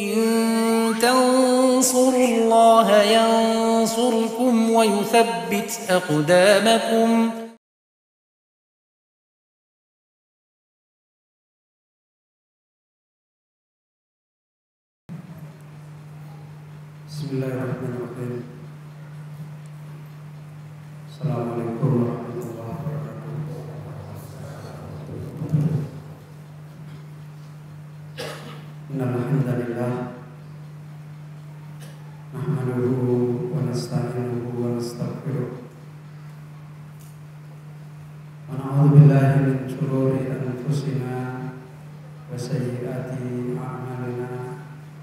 إن تنصروا الله ينصركم ويثبت أقدامكم. Bismillahirrahmanirrahim. Assalamualaikum warahmatullahi wabarakatuh. Innal hamdalillah nahmaduhu wa nasta'inuhu wa nastaghfiruh wa na'udzu billahi min shururi anfusina wa sayyiati a'malina.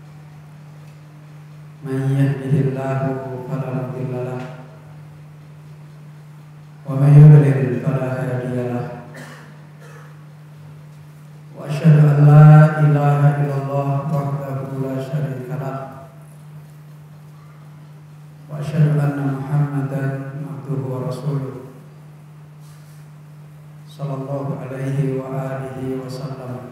Man yahdihillahu fala mudilla lahu wa man yudlil fala hadiya lahu. Wa asyhadu an la ilaha illallah wahdahu la syarika lahu wa asyhadu anna Muhammadan abduhu wa rasuluh sallallahu alaihi wa alihi wa sallam.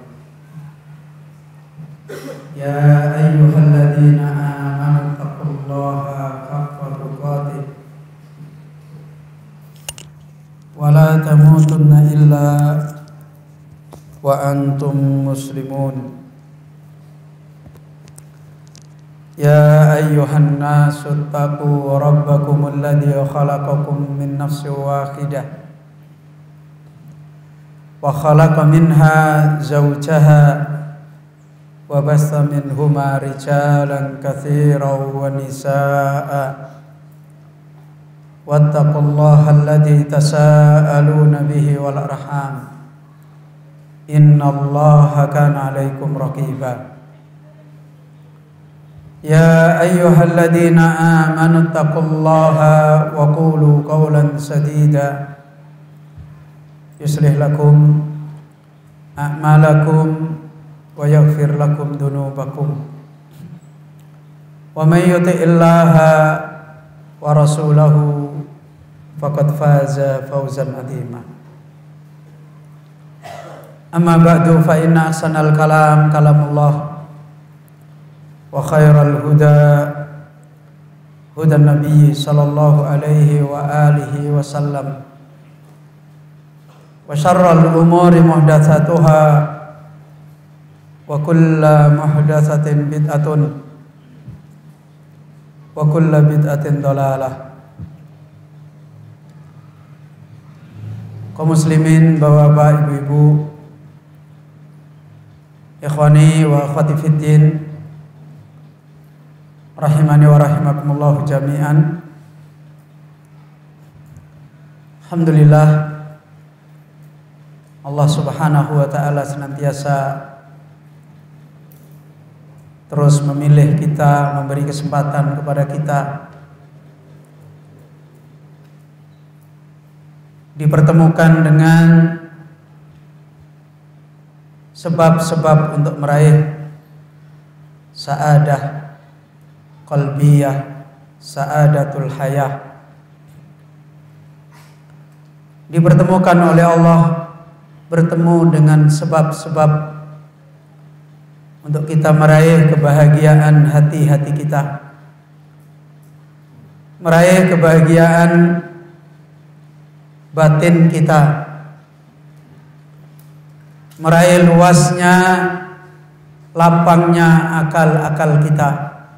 Ya ayyuhalladzina amanu taqullaha haqqa tuqatih wa la tamutunna illa wa antum muslimun. Ya ayyuhan nasu taqu rabbakumul ladzi khalaqakum min nafsin wahidah wa khalaqa minha zawjaha wa basta minhuma rijalan katsiran wa nisaa'a wattaqullaha alladzi tasaaluna bihi wal arham innallaha kana 'alaikum raqiba. Ya ayyuhalladzina amanu taqullaha wa qulu qawlan sadida yuslih lakum a'malakum wa yaghfir lakum dhunubakum wa may yuti'illaha wa rasulahu faqad faza fawzan 'azima. Amma ba'du fa inna ahsanal kalam kalamullah wa khairal huda hudan nabiy sallallahu alaihi wa alihi wa sallam wa syarrul umuri muhdatsatuha wa kullu muhdatsatin bid'atun wa kullu bid'atin dhalalah. Kaum muslimin, bapak-bapak, ibu-ibu, ikhwani wa akhwati fiddin, rahimani wa rahimakumullah jami'an. Alhamdulillah, Allah subhanahu wa ta'ala senantiasa terus memilih kita, memberi kesempatan kepada kita dipertemukan dengan sebab-sebab untuk meraih sa'adah qalbiyah, sa'adatul hayah. Dipertemukan oleh Allah, bertemu dengan sebab-sebab untuk kita meraih kebahagiaan hati-hati kita, meraih kebahagiaan batin kita, meraih luasnya, lapangnya akal-akal kita,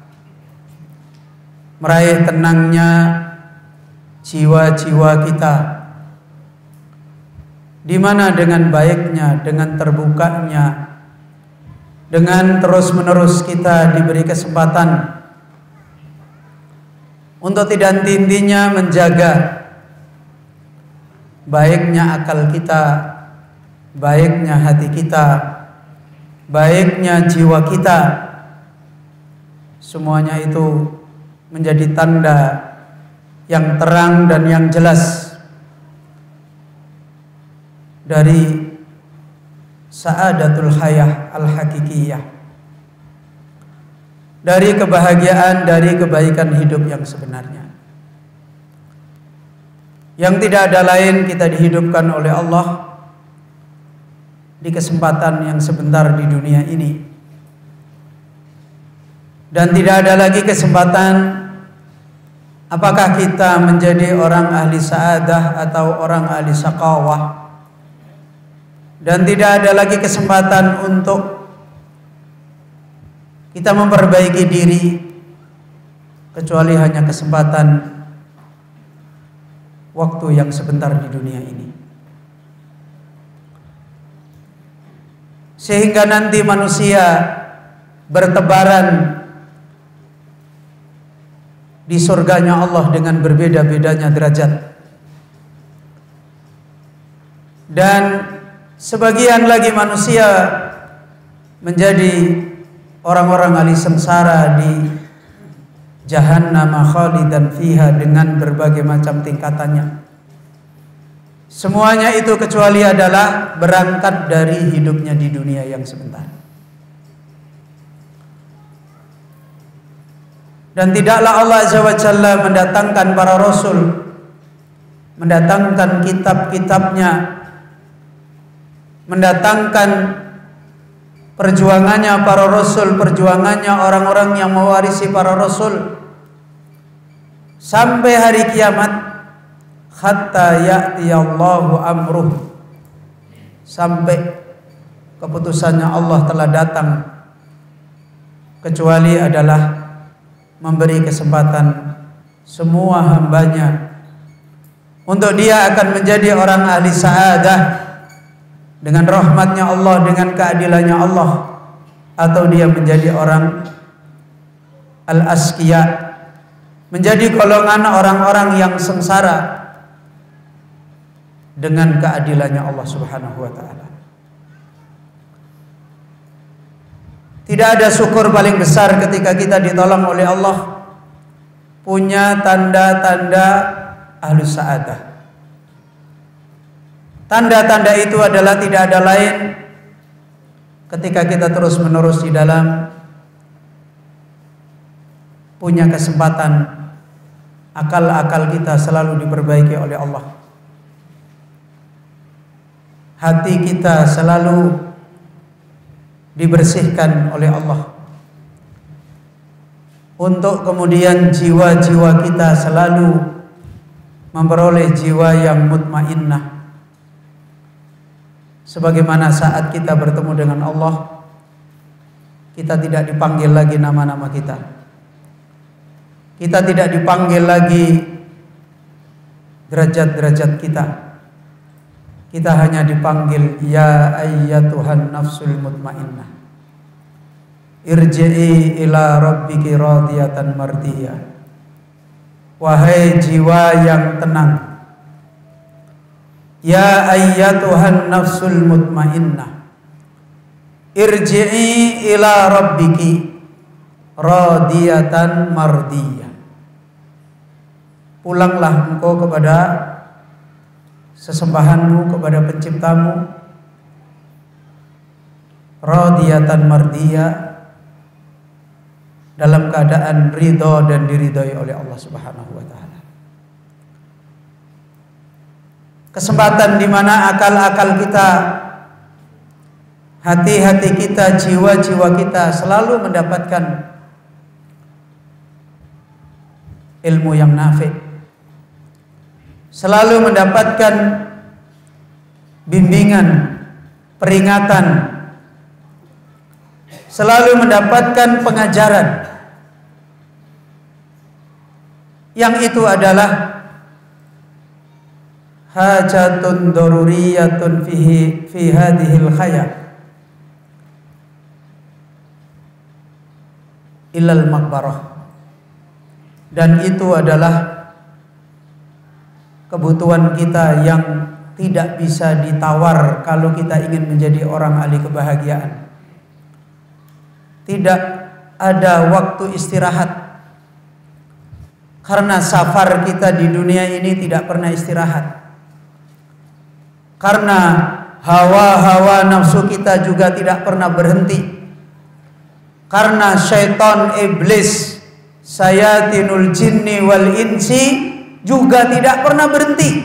meraih tenangnya jiwa-jiwa kita, di mana dengan baiknya, dengan terbukanya, dengan terus-menerus kita diberi kesempatan untuk tidak henti-hentinya menjaga baiknya akal kita, baiknya hati kita, baiknya jiwa kita. Semuanya itu menjadi tanda yang terang dan yang jelas dari sa'adatul hayah al-hakikiyah, dari kebahagiaan, dari kebaikan hidup yang sebenarnya, yang tidak ada lain kita dihidupkan oleh Allah di kesempatan yang sebentar di dunia ini Dan tidak ada lagi kesempatan apakah kita menjadi orang ahli sa'adah atau orang ahli syaqawah. Dan tidak ada lagi kesempatan untuk kita memperbaiki diri, kecuali hanya kesempatan waktu yang sebentar di dunia ini. Sehingga nanti manusia bertebaran di surganya Allah dengan berbeda-bedanya derajat. Dan sebagian lagi manusia menjadi orang-orang ahli sengsara di jahannam khalidan fiha dengan berbagai macam tingkatannya. Semuanya itu kecuali adalah berangkat dari hidupnya di dunia yang sebentar. Dan tidaklah Allah Azza wa Jalla mendatangkan para rasul, mendatangkan kitab-kitabnya, mendatangkan perjuangannya para rasul, perjuangannya orang-orang yang mewarisi para rasul sampai hari kiamat, hatta ya'tiyallahu amruh, sampai keputusannya Allah telah datang, kecuali adalah memberi kesempatan semua hambanya untuk dia akan menjadi orang ahli sa'adah dengan rahmatnya Allah, dengan keadilannya Allah, atau dia menjadi orang al-asqiya, menjadi golongan orang-orang yang sengsara dengan keadilannya Allah Subhanahu wa ta'ala. Tidak ada syukur paling besar ketika kita ditolong oleh Allah, punya tanda-tanda ahlus sa'adah. Tanda-tanda itu adalah tidak ada lain ketika kita terus-menerus di dalam punya kesempatan, akal-akal kita selalu diperbaiki oleh Allah. Hati kita selalu dibersihkan oleh Allah, untuk kemudian jiwa-jiwa kita selalu memperoleh jiwa yang mutmainnah. Sebagaimana saat kita bertemu dengan Allah, kita tidak dipanggil lagi nama-nama kita. Kita tidak dipanggil lagi derajat-derajat kita. Kita hanya dipanggil ya ayyatuhan nafsul mutmainnah, irji'i ila rabbiki radiyatan mardiyah. Wahai jiwa yang tenang, ya ayyatuhan nafsul mutmainnah, irji'i ila rabbiki radiyatan mardiyah. Pulanglah engkau kepada sesembahanmu, kepada penciptamu, radiyatan mardiyah, dalam keadaan ridho dan diridhoi oleh Allah Subhanahu wa taala. Kesempatan di mana akal-akal kita, hati-hati kita, jiwa-jiwa kita selalu mendapatkan ilmu yang nafi', selalu mendapatkan bimbingan, peringatan, selalu mendapatkan pengajaran, yang itu adalah hajatun daruriyatun fi hadhil hayat ilal maqbarah. Dan itu adalah kebutuhan kita yang tidak bisa ditawar kalau kita ingin menjadi orang ahli kebahagiaan. Tidak ada waktu istirahat, karena safar kita di dunia ini tidak pernah istirahat. Karena hawa-hawa nafsu kita juga tidak pernah berhenti. Karena syaitan iblis, sayatinul jinni wal insi juga tidak pernah berhenti.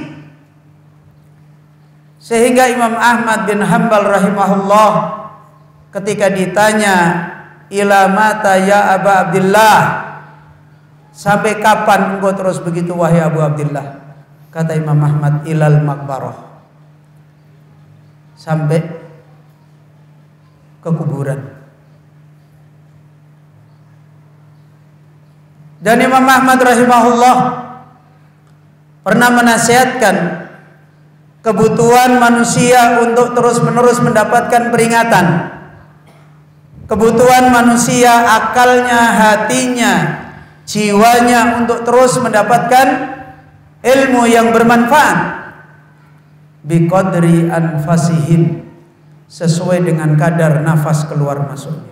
Sehingga Imam Ahmad bin Hanbal rahimahullah ketika ditanya ila mata ya Aba Abdillah? Sampai kapan engkau terus begitu wahai Abu Abdillah? Kata Imam Ahmad, ilal maqbarah, sampai ke kuburan. Dan Imam Ahmad rahimahullah pernah menasihatkan kebutuhan manusia untuk terus-menerus mendapatkan peringatan. Kebutuhan manusia, akalnya, hatinya, jiwanya untuk terus mendapatkan ilmu yang bermanfaat. Biqadri anfasihim, sesuai dengan kadar nafas keluar masuknya.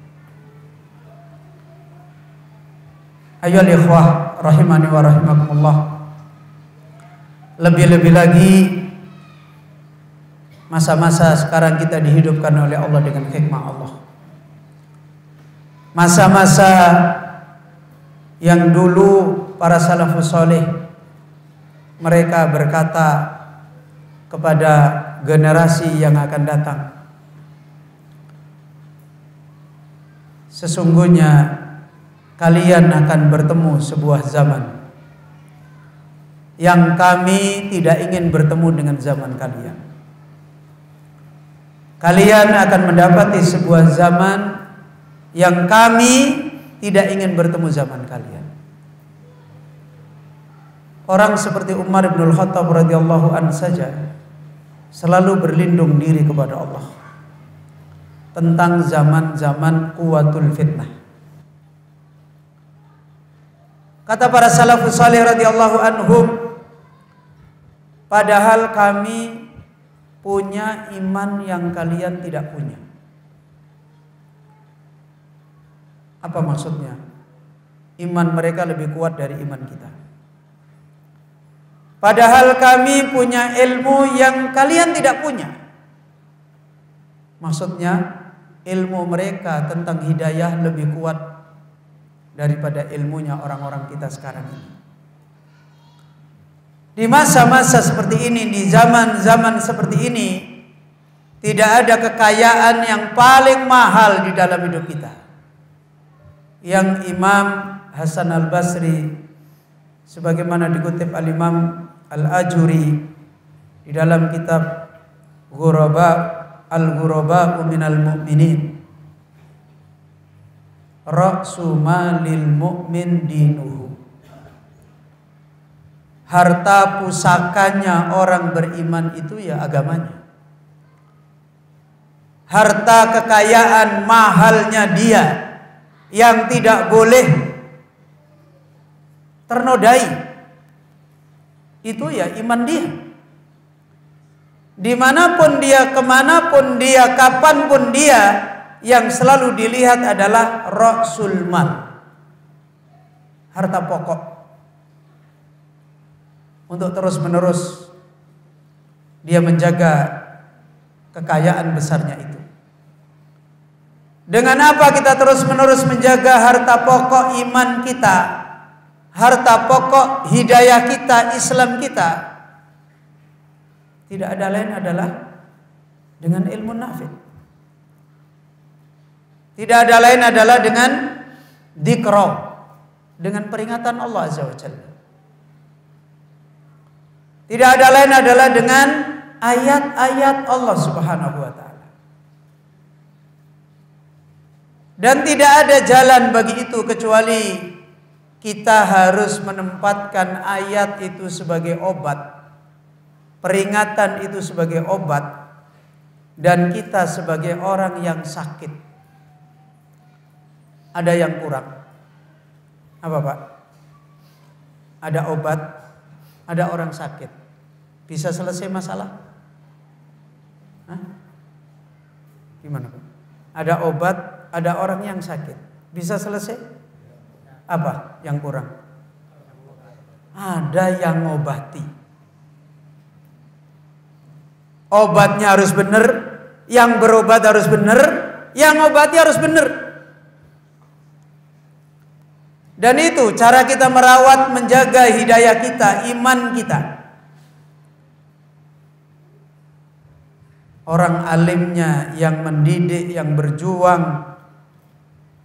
Ayolah ikhwah rahimani wa rahimakumullah. Lebih-lebih lagi masa-masa sekarang kita dihidupkan oleh Allah dengan hikmah Allah. Masa-masa yang dulu para salafus saleh mereka berkata kepada generasi yang akan datang, sesungguhnya kalian akan bertemu sebuah zaman yang kami tidak ingin bertemu dengan zaman kalian. Kalian akan mendapati sebuah zaman yang kami tidak ingin bertemu zaman kalian. Orang seperti Umar bin Khattab radhiyallahu anhu saja selalu berlindung diri kepada Allah tentang zaman-zaman kuwatul fitnah. Kata para salafus salih radhiyallahu anhum, padahal kami punya iman yang kalian tidak punya. Apa maksudnya? Iman mereka lebih kuat dari iman kita. Padahal kami punya ilmu yang kalian tidak punya. Maksudnya ilmu mereka tentang hidayah lebih kuat daripada ilmunya orang-orang kita sekarang ini. Di masa-masa seperti ini, di zaman-zaman seperti ini, tidak ada kekayaan yang paling mahal di dalam hidup kita. Yang Imam Hasan al-Basri sebagaimana dikutip al-Imam al-Ajuri di dalam kitab Al-Ghuraba minal Mu'minin, ra'su malil mu'min dinuhu, harta pusakanya orang beriman itu ya agamanya. Harta kekayaan mahalnya dia yang tidak boleh ternodai itu ya iman dia. Dimanapun dia, kemanapun dia, kapanpun dia, yang selalu dilihat adalah ra'sul mal, harta pokok, untuk terus menerus dia menjaga kekayaan besarnya itu. Dengan apa kita terus menerus menjaga harta pokok iman kita, harta pokok hidayah kita, Islam kita? Tidak ada lain adalah dengan ilmu nafi'. Tidak ada lain adalah dengan dzikra, dengan peringatan Allah Azza wa Jalla. Tidak ada lain adalah dengan ayat-ayat Allah Subhanahu wa taala. Dan tidak ada jalan bagi itu kecuali kita harus menempatkan ayat itu sebagai obat, peringatan itu sebagai obat, dan kita sebagai orang yang sakit. Ada yang kurang. Apa Pak? Ada obat, ada orang sakit. Bisa selesai masalah? Hah? Gimana Pak? Ada obat, ada orang yang sakit. Bisa selesai? Apa yang kurang? Ada yang ngobati. Obatnya harus benar, yang berobat harus benar, yang ngobati harus benar. Dan itu cara kita merawat, menjaga hidayah kita, iman kita. Orang alimnya yang mendidik, yang berjuang,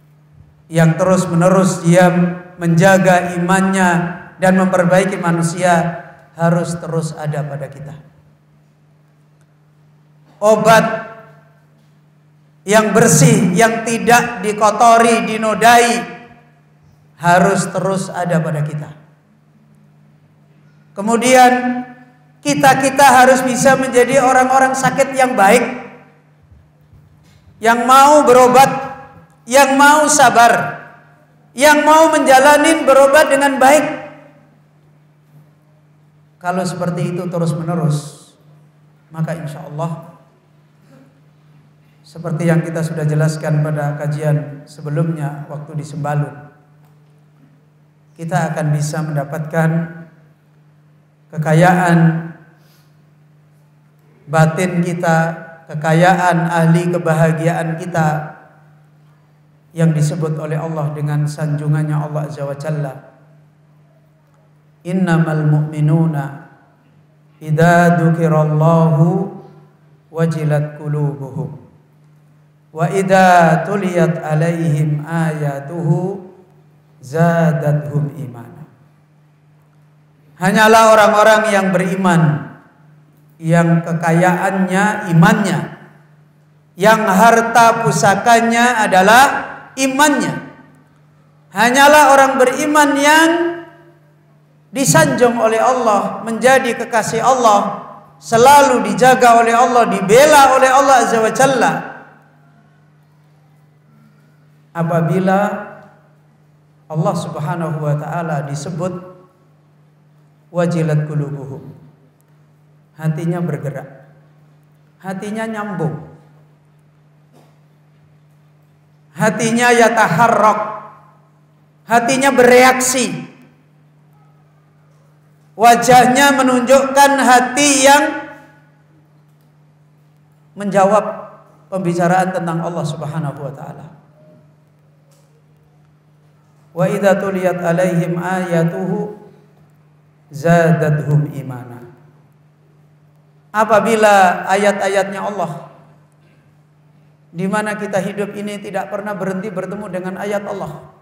yang terus-menerus dia menjaga imannya dan memperbaiki manusia harus terus ada pada kita. Obat yang bersih, yang tidak dikotori, dinodai, harus terus ada pada kita. Kemudian kita harus bisa menjadi orang-orang sakit yang baik, yang mau berobat, yang mau sabar, yang mau menjalani berobat dengan baik. Kalau seperti itu terus-menerus, maka insya Allah seperti yang kita sudah jelaskan pada kajian sebelumnya waktu di Sembalun, kita akan bisa mendapatkan kekayaan batin kita, kekayaan ahli kebahagiaan kita yang disebut oleh Allah dengan sanjungannya Allah Azza wa Jalla. Innamal mu'minuna idza dzukirallahu wajilat qulubuhum wa idza tuliyat alaihim ayatuhu zadatuhum imana. Hanyalah orang-orang yang beriman, yang kekayaannya imannya, yang harta pusakanya adalah imannya. Hanyalah orang beriman yang disanjung oleh Allah, menjadi kekasih Allah, selalu dijaga oleh Allah, dibela oleh Allah Azza wa Jalla. Apabila Allah Subhanahu wa taala disebut wajilat qulubuhum, hatinya bergerak, hatinya nyambung, hatinya yataharrak, hatinya bereaksi, wajahnya menunjukkan hati yang menjawab pembicaraan tentang Allah Subhanahu wa taala. Wa idza tuliyat alaihim ayatuhu zadatuhum imana. Apabila ayat-ayatnya Allah, di mana kita hidup ini tidak pernah berhenti bertemu dengan ayat Allah.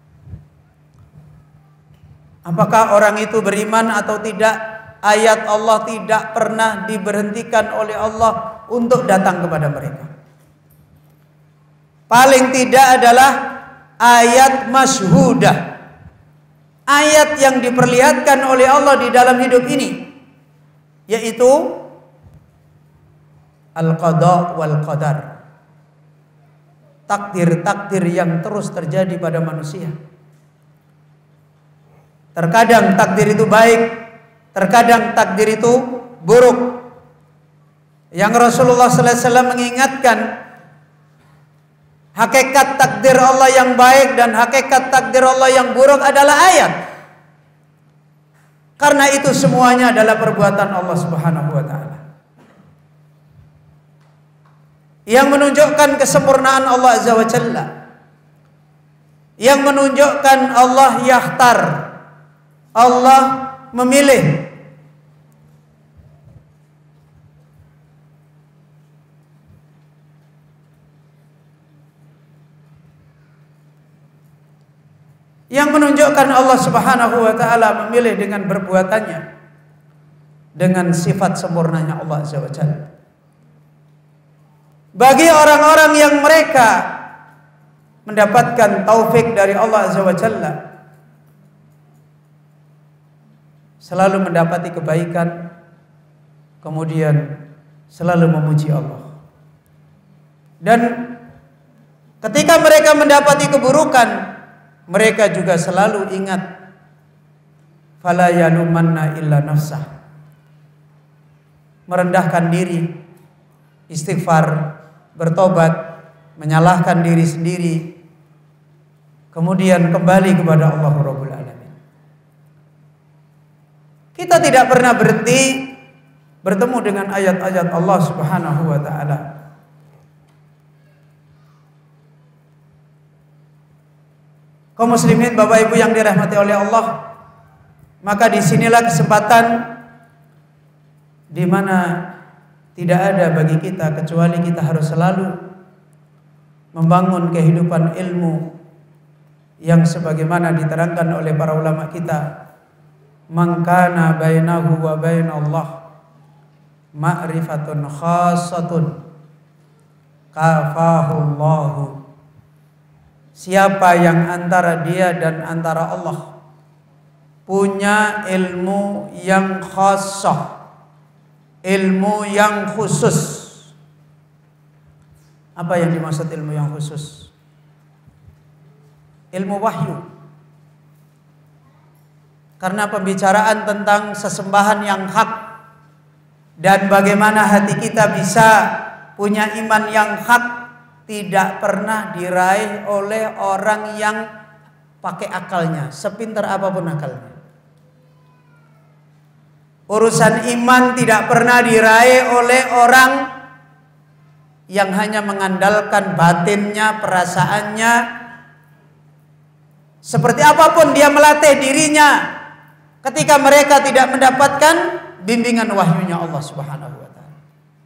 Apakah orang itu beriman atau tidak? Ayat Allah tidak pernah diberhentikan oleh Allah untuk datang kepada mereka. Paling tidak adalah ayat masyhudah, ayat yang diperlihatkan oleh Allah di dalam hidup ini, yaitu al-qada wal qadar, takdir-takdir yang terus terjadi pada manusia. Terkadang takdir itu baik, terkadang takdir itu buruk. Yang Rasulullah sallallahu alaihi wasallam mengingatkan hakikat takdir Allah yang baik dan hakikat takdir Allah yang buruk adalah ayat. Karena itu semuanya adalah perbuatan Allah Subhanahu wa taala, yang menunjukkan kesempurnaan Allah Azza wa Jalla, yang menunjukkan Allah yakhtar, Allah memilih. Yang menunjukkan Allah Subhanahu wa taala memilih dengan perbuatannya, dengan sifat sempurnanya Allah Azza wa Jalla. Bagi orang-orang yang mereka mendapatkan taufik dari Allah Azza wa Jalla, selalu mendapati kebaikan, kemudian selalu memuji Allah. Dan ketika mereka mendapati keburukan, mereka juga selalu ingat fala yalumanna illa nafsah, merendahkan diri, istighfar, bertobat, menyalahkan diri sendiri, kemudian kembali kepada Allah Rabbul Alamin. Kita tidak pernah berhenti bertemu dengan ayat-ayat Allah Subhanahu wa taala. Kaum muslimin, Bapak Ibu yang dirahmati oleh Allah, maka disinilah kesempatan di mana tidak ada bagi kita kecuali kita harus selalu membangun kehidupan ilmu, yang sebagaimana diterangkan oleh para ulama kita, man kana bainahu wa bainallah ma'rifatun khassatun kafahullahu. Siapa yang antara dia dan antara Allah punya ilmu yang khassah, ilmu yang khusus. Apa yang dimaksud ilmu yang khusus? Ilmu wahyu. Karena pembicaraan tentang sesembahan yang hak dan bagaimana hati kita bisa punya iman yang hak tidak pernah diraih oleh orang yang pakai akalnya, sepintar apapun akalnya. Urusan iman tidak pernah diraih oleh orang yang hanya mengandalkan batinnya, perasaannya. Seperti apapun dia melatih dirinya, ketika mereka tidak mendapatkan bimbingan wahyunya Allah Subhanahu wa taala.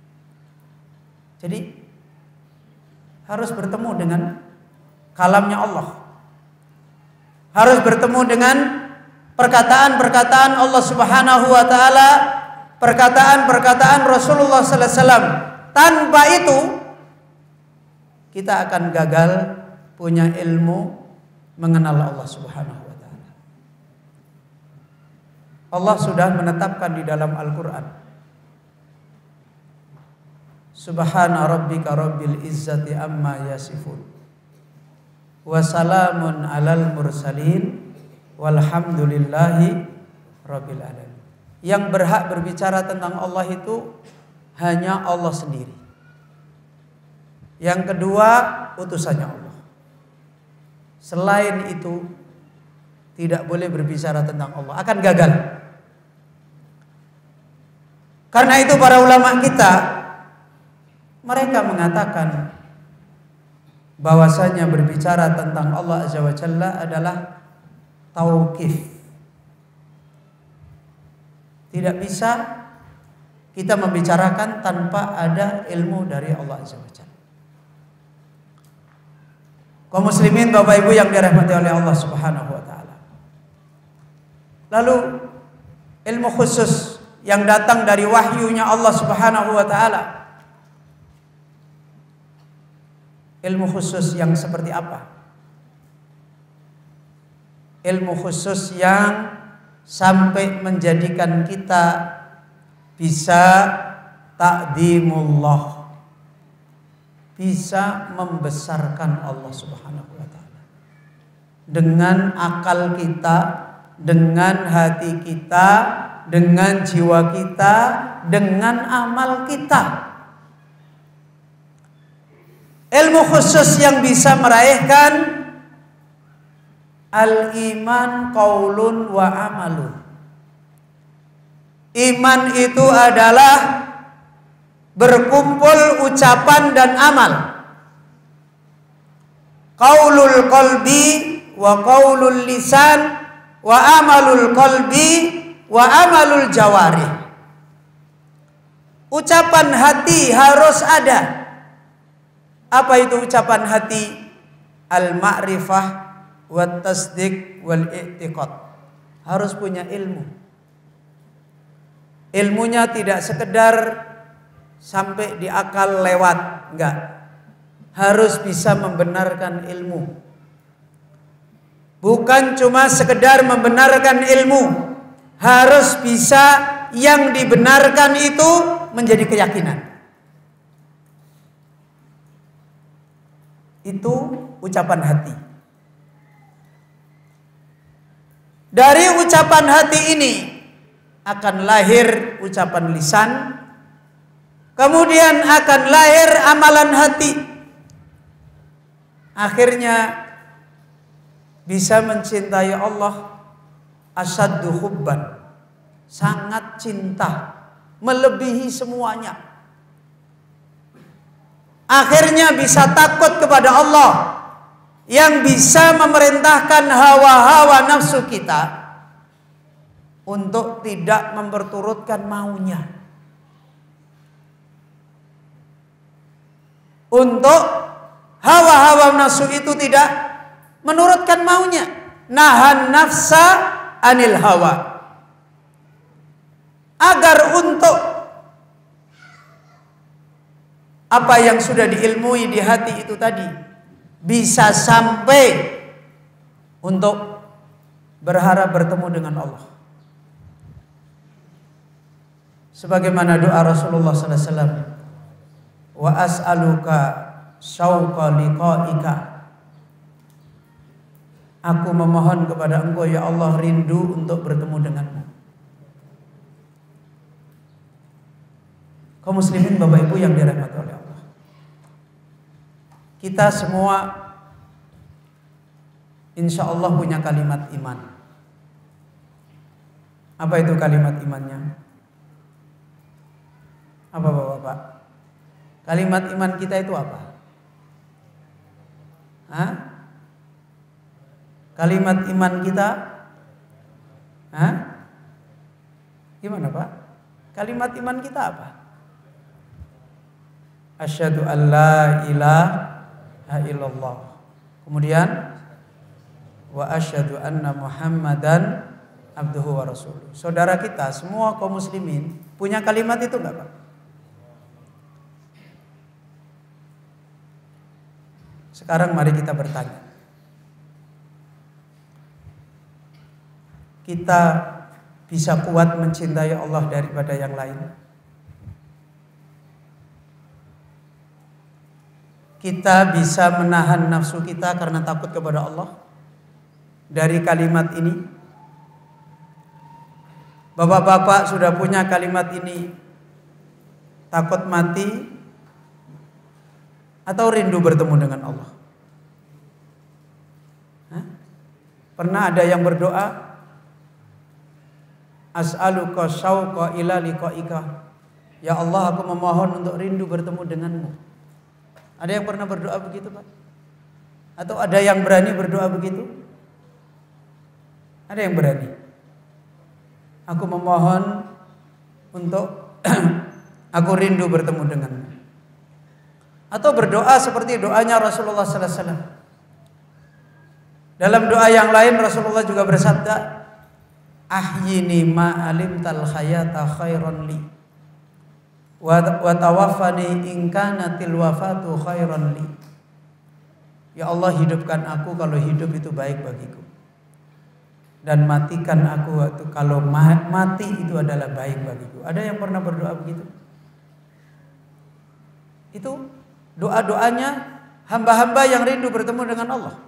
Jadi harus bertemu dengan kalamnya Allah. Harus bertemu dengan perkataan-perkataan Allah Subhanahu wa taala, perkataan-perkataan Rasulullah sallallahu alaihi wasallam. Tanpa itu kita akan gagal punya ilmu mengenal Allah Subhanahu wa taala. Allah sudah menetapkan di dalam Al-Qur'an, Subhana rabbika rabbil izzati amma yasifun wa salamun alal mursalin walhamdulillahi rabbil alamin. Yang berhak berbicara tentang Allah itu hanya Allah sendiri. Yang kedua, utusannya Allah. Selain itu tidak boleh berbicara tentang Allah, akan gagal. Karena itu para ulama kita, mereka mengatakan bahwasanya berbicara tentang Allah Azza wa Jalla adalah tauqif. Tidak bisa kita membicarakan tanpa ada ilmu dari Allah Azza wa Jalla. Kaum muslimin, Bapak Ibu yang dirahmati oleh Allah Subhanahu wa taala. Lalu ilmu khusus yang datang dari wahyunya Allah Subhanahu wa taala. Ilmu khusus yang seperti apa? Ilmu khusus yang sampai menjadikan kita bisa ta'dhimullah, bisa membesarkan Allah Subhanahu wa taala dengan akal kita, dengan hati kita, dengan jiwa kita, dengan amal kita. Ilmu khusus yang bisa meraihkan al-iman qaulun wa amalun. Iman itu adalah berkumpul ucapan dan amal. Qaulul qalbi wa qaulul lisan wa amalul qalbi wa amalul jawarih. Ucapan hati harus ada. Apa itu ucapan hati? Al-ma'rifah wat tasdiq wal i'tiqad. Harus punya ilmu. Ilmunya tidak sekedar sampai di akal lewat, enggak. Harus bisa membenarkan ilmu. Bukan cuma sekedar membenarkan ilmu, harus bisa yang dibenarkan itu menjadi keyakinan. Itu ucapan hati. Dari ucapan hati ini akan lahir ucapan lisan, kemudian akan lahir amalan hati. Akhirnya bisa mencintai Allah asyaddu hubban, sangat cinta, melebihi semuanya. Akhirnya bisa takut kepada Allah yang bisa memerintahkan hawa-hawa nafsu kita untuk tidak memperturutkan maunya, untuk hawa-hawa nafsu itu tidak menurutkan maunya. Nahan nafsa anil hawa. Agar untuk apa yang sudah diilmui di hati itu tadi bisa sampai untuk berharap bertemu dengan Allah. Sebagaimana doa Rasulullah sallallahu alaihi wasallam, wa as'aluka syauqa liqa'ika. Aku memohon kepada Engkau ya Allah rindu untuk bertemu denganmu. Kaum muslimin Bapak Ibu yang dirahmati oleh Allah, kita semua insya Allah punya kalimat iman. Apa itu kalimat imannya? Apa Bapak-bapak? Kalimat iman kita itu apa? Hah? Kalimat iman kita? Hah? Gimana Pak? Kalimat iman kita apa? Asyhadu an la ilaha illallah. Kemudian wa asyhadu anna Muhammadan abduhu wa rasuluh. Saudara kita semua kaum muslimin punya kalimat itu enggak Pak? Sekarang mari kita bertanya. Kita bisa kuat mencintai Allah daripada yang lain? Kita bisa menahan nafsu kita karena takut kepada Allah dari kalimat ini? Bapak-bapak sudah punya kalimat ini, takut mati atau rindu bertemu dengan Allah? Hah? Pernah ada yang berdoa, as'aluka syauqa ila liqa'ika. Ya Allah, aku memohon untuk rindu bertemu denganmu. Ada yang pernah berdoa begitu Pak? Atau ada yang berani berdoa begitu? Ada yang berani? Aku memohon untuk aku rindu bertemu denganmu. Atau berdoa seperti doanya Rasulullah sallallahu alaihi wasallam. Dalam doa yang lain Rasulullah juga bersabda, ahyini ma alimtal hayata khairan li wa tawaffani in kanatil wafatu khairan li. Ya Allah, hidupkan aku kalau hidup itu baik bagiku, dan matikan aku waktu kalau mati itu adalah baik bagiku. Ada yang pernah berdoa begitu? Itu doa-doanya hamba-hamba yang rindu bertemu dengan Allah.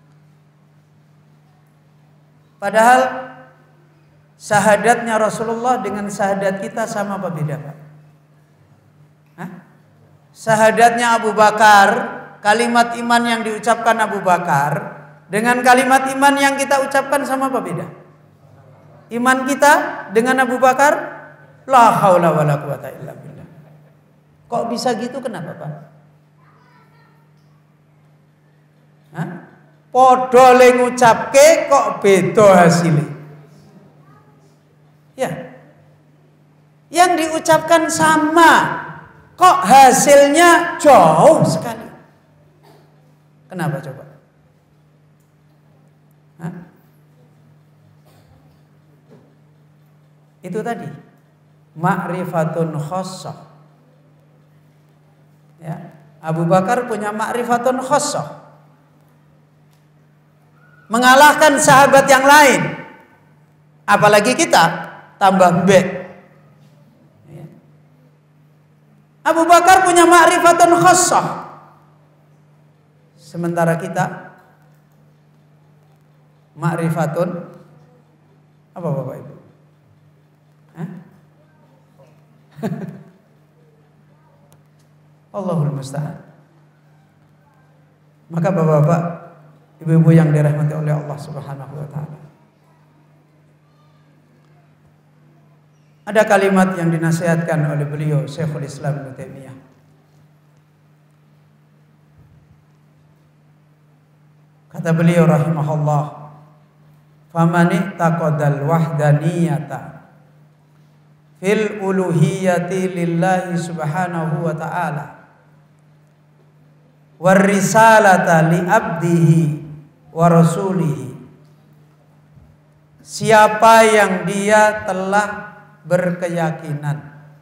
Padahal syahadatnya Rasulullah dengan syahadat kita sama apa beda Pak? Hah? Syahadatnya Abu Bakar, kalimat iman yang diucapkan Abu Bakar dengan kalimat iman yang kita ucapkan sama apa beda? Iman kita dengan Abu Bakar, la haula wala quwata illa billah. Kok bisa gitu, kenapa Pak? Hah? Podo le ngucapke kok beda hasilnya. Ya. Yang diucapkan sama, kok hasilnya jauh sekali. Kenapa coba? Hah? Itu tadi ma'rifatun khassah. Ya, Abu Bakar punya ma'rifatun khassah, mengalahkan sahabat yang lain. Apalagi kita tambah mbek. Ya. Abu Bakar punya ma'rifatun khassah, sementara kita ma'rifatun apa Bapak Ibu? Hah? Allahul musta'an. Maka Bapak-bapak, Ibu-ibu yang dirahmati oleh Allah Subhanahu wa taala, ada kalimat yang dinasihatkan oleh beliau Syekhul Islam Ibnu Taimiyah. Kata beliau rahimahullah, "Famani taqadal wahdaniyata fil uluhiyati lillahi subhanahu wa ta'ala war risalata li abdihi wa rasulihi. Siapa yang dia telah berkeyakinan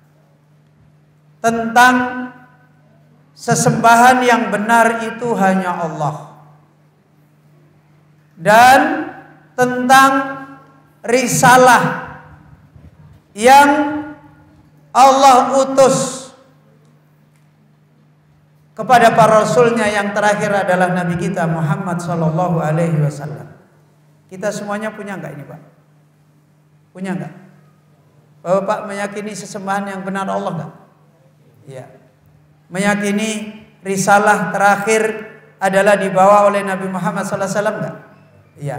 tentang sesembahan yang benar itu hanya Allah, dan tentang risalah yang Allah utus kepada para rasulnya, yang terakhir adalah Nabi kita Muhammad sallallahu alaihi wasallam. Kita semuanya punya enggak ini, Pak? Punya enggak? Bapak meyakini sesembahan yang benar Allah enggak? Iya. Meyakini risalah terakhir adalah dibawa oleh Nabi Muhammad sallallahu alaihi wasallam enggak? Iya.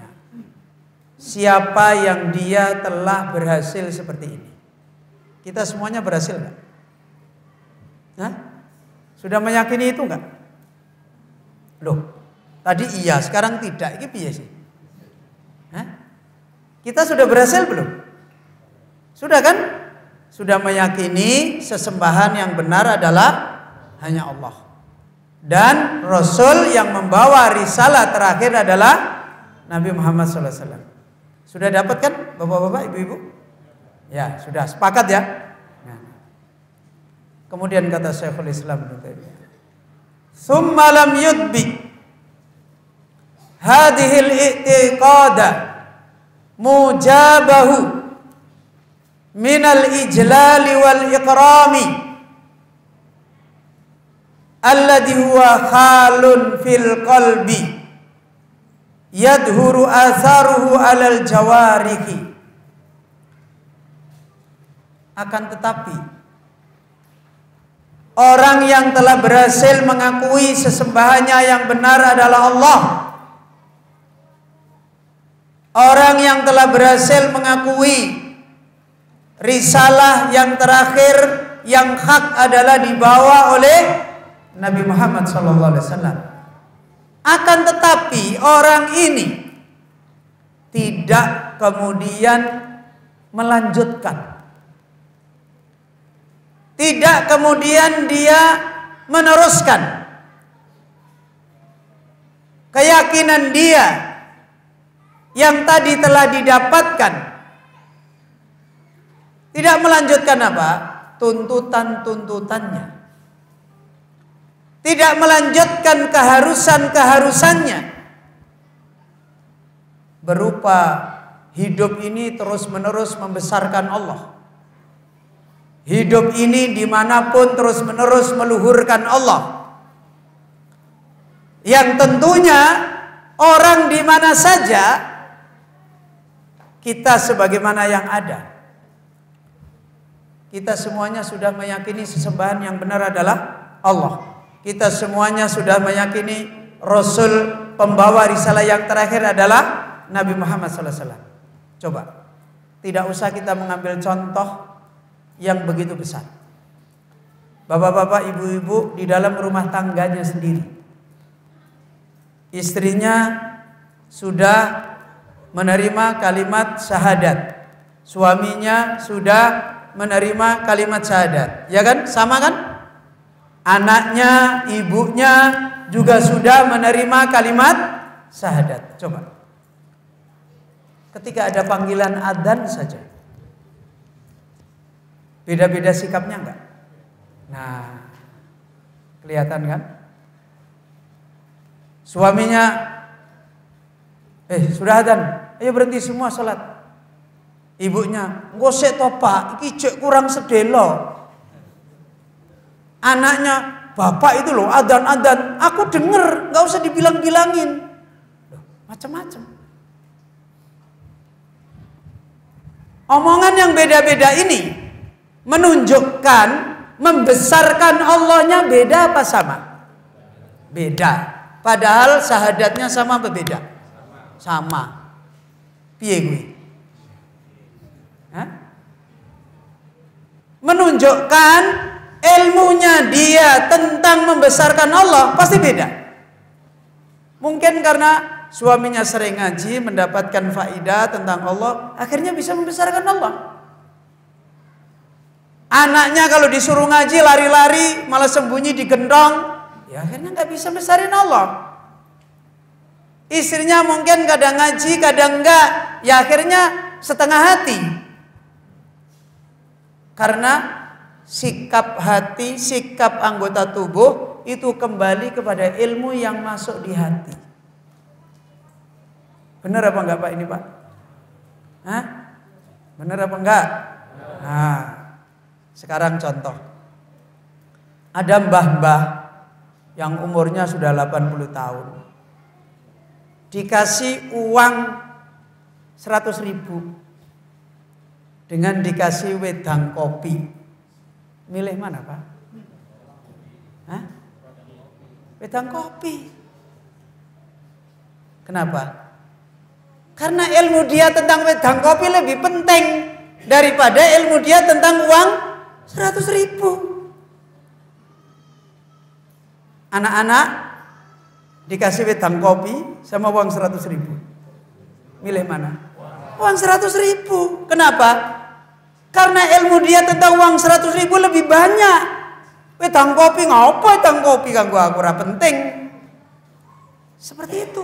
Siapa yang dia telah berhasil seperti ini? Kita semuanya berhasil enggak? Hah? Sudah meyakini itu enggak? Loh, tadi iya, sekarang tidak. Ini piye sih? Hah? Kita sudah berhasil belum? Sudah kan? Sudah meyakini sesembahan yang benar adalah hanya Allah, dan Rasul yang membawa risalah terakhir adalah Nabi Muhammad SAW. Sudah dapat kan bapak-bapak, ibu-ibu? Ya, sudah sepakat ya. Nah. Kemudian kata Syekhul Islam Ibnu Taimiyah, "Tsumma lam yudbi hadhil i'tiqada mujabahu minal ijlali wal ikrami alladhi huwa khalun fil qalbi yadhuru atharuhu alal jawarihi." Akan tetapi orang yang telah berhasil mengakui sesembahannya yang benar adalah Allah, orang yang telah berhasil mengakui risalah yang terakhir yang hak adalah dibawa oleh Nabi Muhammad SAW. Akan tetapi orang ini tidak kemudian melanjutkan, tidak kemudian dia meneruskan keyakinan dia yang tadi telah didapatkan. Tidak melanjutkan apa? Tuntutan-tuntutannya. Tidak melanjutkan keharusan-keharusannya, berupa hidup ini terus-menerus membesarkan Allah, hidup ini dimanapun terus-menerus meluhurkan Allah, yang tentunya orang di mana saja kita sebagaimana yang ada, kita semuanya sudah meyakini sesembahan yang benar adalah Allah. Kita semuanya sudah meyakini Rasul pembawa risalah yang terakhir adalah Nabi Muhammad SAW. Coba, tidak usah kita mengambil contoh yang begitu besar. Bapak-bapak, ibu-ibu di dalam rumah tangganya sendiri, istrinya sudah menerima kalimat syahadat, suaminya sudah menerima kalimat syahadat, ya kan? Sama kan? Anaknya, ibunya juga sudah menerima kalimat syahadat. Coba, ketika ada panggilan adzan saja, beda-beda sikapnya enggak? Nah, kelihatan kan? Suaminya, sudah adzan, ayo berhenti semua sholat. Ibunya, ngosek topa, iki cek kurang sedelo. Anaknya, bapak itu loh adzan-adzan, aku denger, nggak usah dibilang-bilangin. Macam-macam. Omongan yang beda-beda ini menunjukkan, membesarkan Allahnya beda apa sama? Beda. Padahal syahadatnya sama apa beda? Sama. Piye gue? Menunjukkan ilmunya dia tentang membesarkan Allah pasti beda. Mungkin karena suaminya sering ngaji, mendapatkan faidah tentang Allah, akhirnya bisa membesarkan Allah. Anaknya kalau disuruh ngaji lari-lari, malah sembunyi di gendong, ya akhirnya nggak bisa besarin Allah. Istrinya mungkin kadang ngaji, kadang enggak. Ya akhirnya setengah hati. Karena sikap hati, sikap anggota tubuh itu kembali kepada ilmu yang masuk di hati. Benar apa enggak Pak ini Pak? Hah? Benar apa enggak? Nah, sekarang contoh. Ada mbah-mbah yang umurnya sudah 80 tahun. Dikasih uang 100.000 dengan dikasih wedang kopi. Milih mana Pak? Hah? Wedang kopi. Kenapa? Karena ilmu dia tentang wedang kopi lebih penting daripada ilmu dia tentang uang 100.000. Anak-anak dikasih wedang kopi sama uang 100.000. Milih mana? Uang 100.000. Kenapa? Karena ilmu dia tentang uang 100.000 lebih banyak. Wedang kopi ngapa wedang kopi kanggo aku ora penting. Seperti itu.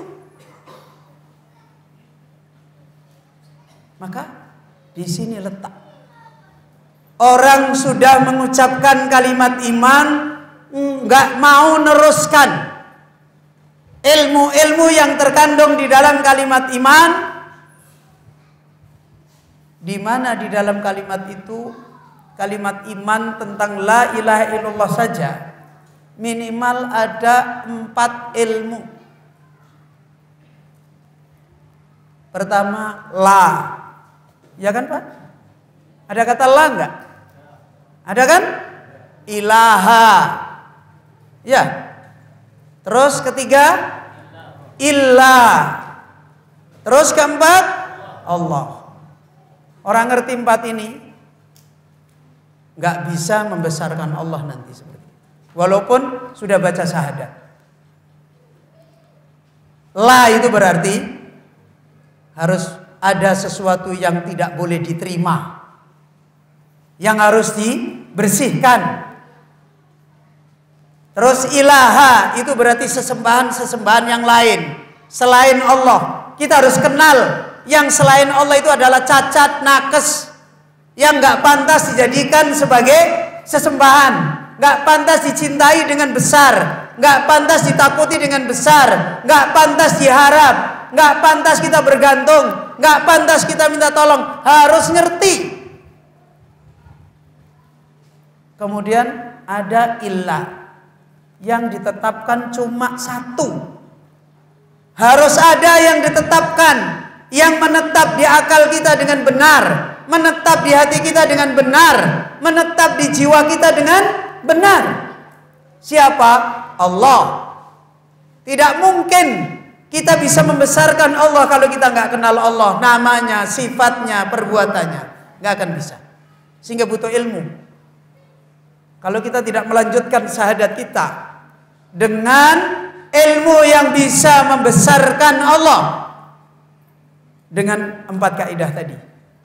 Maka di sini letak. Orang sudah mengucapkan kalimat iman, enggak mau neruskan ilmu-ilmu yang terkandung di dalam kalimat iman, di mana di dalam kalimat itu, kalimat iman tentang la ilaha illallah saja minimal ada 4 ilmu. Pertama, la. Ya kan Pak? Ada kata la enggak? Ada kan? Ilaha. Ya. Terus ketiga, illah. Terus keempat, Allah. Orang ngerti 4 ini nggak bisa membesarkan Allah nanti seperti itu. Walaupun sudah baca syahadat. La itu berarti harus ada sesuatu yang tidak boleh diterima, yang harus dibersihkan. Terus ilaha itu berarti sesembahan yang lain selain Allah. Kita harus kenal yang selain Allah itu adalah cacat, nakes, yang nggak pantas dijadikan sebagai sesembahan, nggak pantas dicintai dengan besar, nggak pantas ditakuti dengan besar, nggak pantas diharap, nggak pantas kita bergantung, nggak pantas kita minta tolong. Harus ngerti. Kemudian ada illah yang ditetapkan cuma 1. Harus ada yang ditetapkan, yang menetap di akal kita dengan benar, menetap di hati kita dengan benar, menetap di jiwa kita dengan benar. Siapa? Allah. Tidak mungkin kita bisa membesarkan Allah kalau kita nggak kenal Allah, namanya, sifatnya, perbuatannya, nggak akan bisa. Sehingga butuh ilmu. Kalau kita tidak melanjutkan syahadat kita dengan ilmu yang bisa membesarkan Allah dengan 4 kaidah tadi.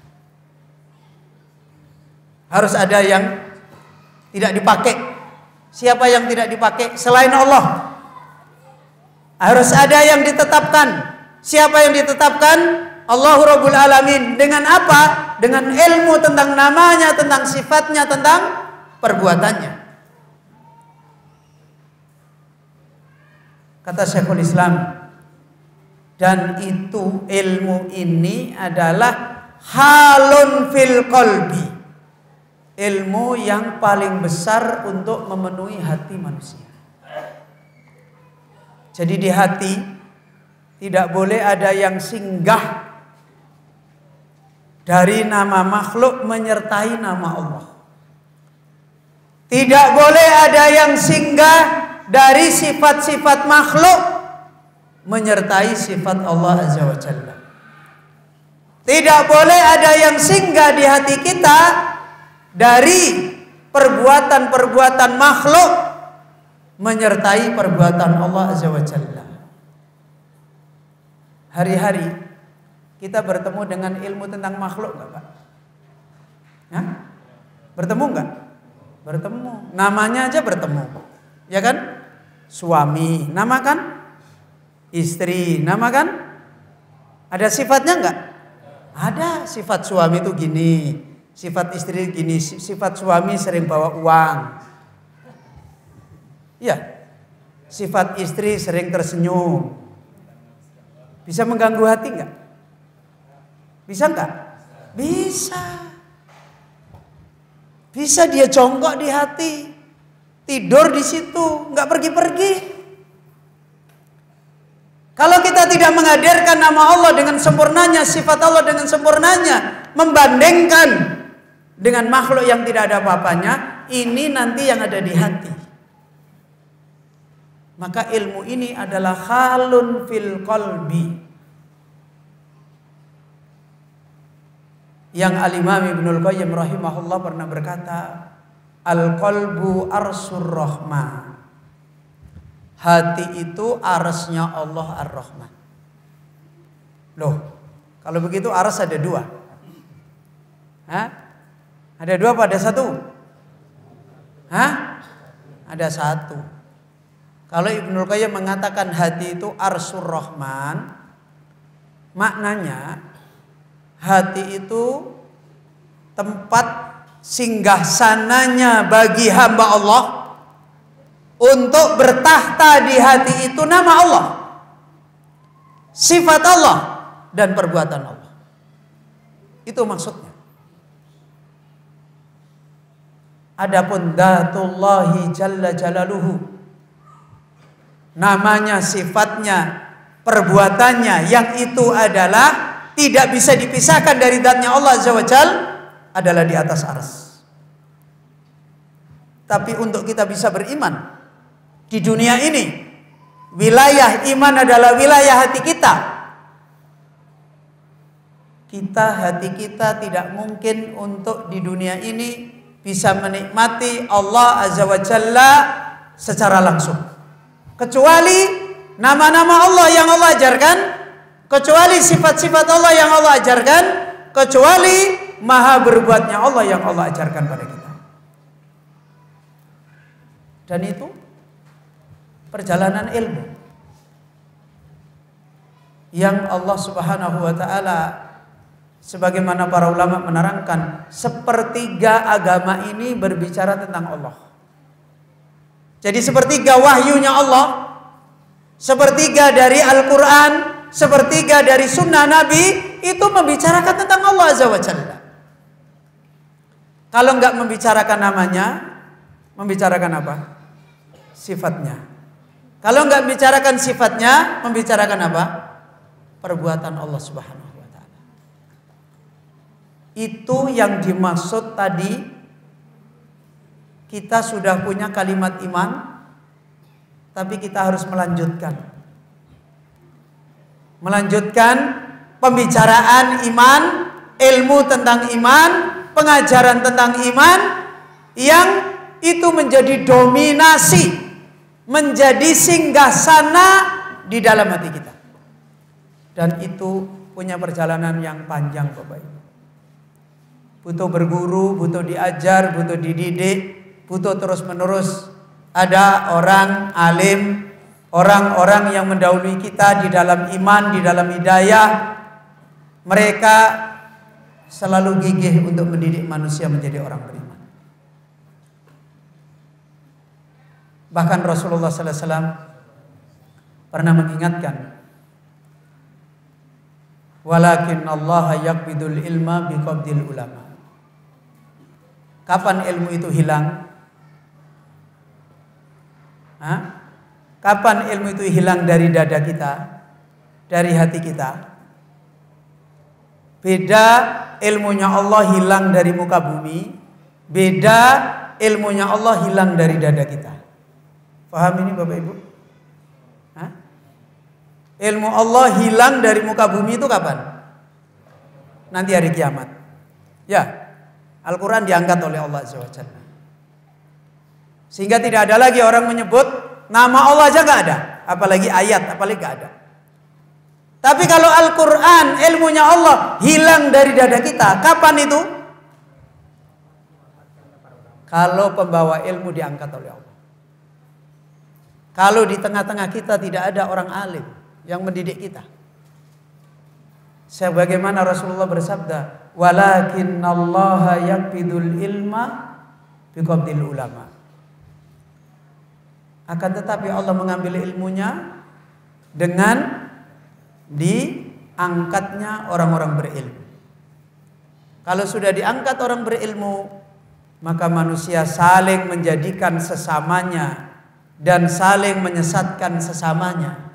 Harus ada yang tidak dipakai. Siapa yang tidak dipakai? Selain Allah. Harus ada yang ditetapkan. Siapa yang ditetapkan? Allahu Rabbul Alamin. Dengan apa? Dengan ilmu tentang namanya, tentang sifatnya, tentang perbuatannya. Kata Syekhul Islam, dan itu ilmu ini adalah halun fil qalbi, ilmu yang paling besar untuk memenuhi hati manusia. Jadi di hati tidak boleh ada yang singgah dari nama makhluk menyertai nama Allah. Tidak boleh ada yang singgah dari sifat-sifat makhluk menyertai sifat Allah Azza wa Jalla. Tidak boleh ada yang singgah di hati kita dari perbuatan-perbuatan makhluk menyertai perbuatan Allah Azza wa Jalla. Hari-hari kita bertemu dengan ilmu tentang makhluk enggak Pak? Ya? Bertemu enggak? Bertemu. Namanya aja bertemu. Ya kan? Suami, nama kan? istri, nama kan? Ada sifatnya enggak? Ada. Sifat suami itu gini, sifat istri gini, sifat suami sering bawa uang. Ya. Sifat istri sering tersenyum. Bisa mengganggu hati enggak? Bisa enggak? Bisa. Bisa dia jongkok di hati, tidur di situ, enggak pergi-pergi. Kalau kita tidak menghadirkan nama Allah dengan sempurnanya, sifat Allah dengan sempurnanya, membandingkan dengan makhluk yang tidak ada apa-apanya, ini nanti yang ada di hati. Maka ilmu ini adalah khalun fil qalbi. Yang Al-Imam Ibnul Qayyim rahimahullah pernah berkata, al-qalbu arsur rahman. Hati itu arsnya Allah Ar-Rahman. Loh, kalau begitu ars ada dua. Hah? Ada dua pada satu? Hah? Ada satu. Kalau Ibnul Qayyim mengatakan hati itu arsur Rahman, maknanya hati itu tempat singgahsananya bagi hamba Allah. Untuk bertahta di hati itu nama Allah, sifat Allah, dan perbuatan Allah. Itu maksudnya. Adapun dzatullahi jalla jalaluhu, namanya, sifatnya, perbuatannya, yang itu adalah tidak bisa dipisahkan dari dzatnya Allah azza wa jalla, adalah di atas arsy. Tapi untuk kita bisa beriman di dunia ini, wilayah iman adalah wilayah hati kita. Hati kita tidak mungkin untuk di dunia ini bisa menikmati Allah azza wa jalla secara langsung, kecuali nama-nama Allah yang Allah ajarkan, kecuali sifat-sifat Allah yang Allah ajarkan, kecuali maha berbuatnya Allah yang Allah ajarkan pada kita. Dan itu perjalanan ilmu yang Allah Subhanahu wa taala, sebagaimana para ulama menerangkan, sepertiga agama ini berbicara tentang Allah. Jadi sepertiga wahyunya Allah, sepertiga dari Al-Quran, sepertiga dari sunnah Nabi, itu membicarakan tentang Allah azza wa jalla. Kalau enggak membicarakan namanya, membicarakan apa? Sifatnya. Kalau enggak membicarakan sifatnya, membicarakan apa? Perbuatan Allah Subhanahu wa taala. Itu yang dimaksud tadi. Kita sudah punya kalimat iman, tapi kita harus melanjutkan. Melanjutkan pembicaraan iman, ilmu tentang iman, pengajaran tentang iman, yang itu menjadi dominasi, menjadi singgahsana di dalam hati kita. Dan itu punya perjalanan yang panjang Bapak Ibu. Butuh berguru, butuh diajar, butuh dididik, butuh terus menerus. Ada orang alim, orang-orang yang mendahului kita di dalam iman, di dalam hidayah. Mereka selalu gigih untuk mendidik manusia menjadi orang beriman. Bahkan Rasulullah sallallahu alaihi wasallam pernah mengingatkan, walakin Allah yaqbidul ilma biqabdil ulama. Kapan ilmu itu hilang? Kapan ilmu itu hilang dari dada kita, dari hati kita? Beda ilmunya Allah hilang dari muka bumi, beda ilmunya Allah hilang dari dada kita. Paham ini Bapak Ibu? Ilmu Allah hilang dari muka bumi itu kapan? Nanti hari kiamat. Ya, Al-Quran diangkat oleh Allah Azza wa Jalla. Sehingga tidak ada lagi orang menyebut nama Allah aja gak ada, apalagi ayat, apalagi gak ada. Tapi kalau Al-Quran, ilmunya Allah hilang dari dada kita, kapan itu? Kalau pembawa ilmu diangkat oleh Allah. Kalau di tengah-tengah kita tidak ada orang alim yang mendidik kita. Sebagaimana Rasulullah bersabda, "Walakinnallaha yaqbidul ilma biqabdil ulama." Akan tetapi Allah mengambil ilmunya dengan diangkatnya orang-orang berilmu. Kalau sudah diangkat orang berilmu, maka manusia saling menjadikan sesamanya dan saling menyesatkan sesamanya.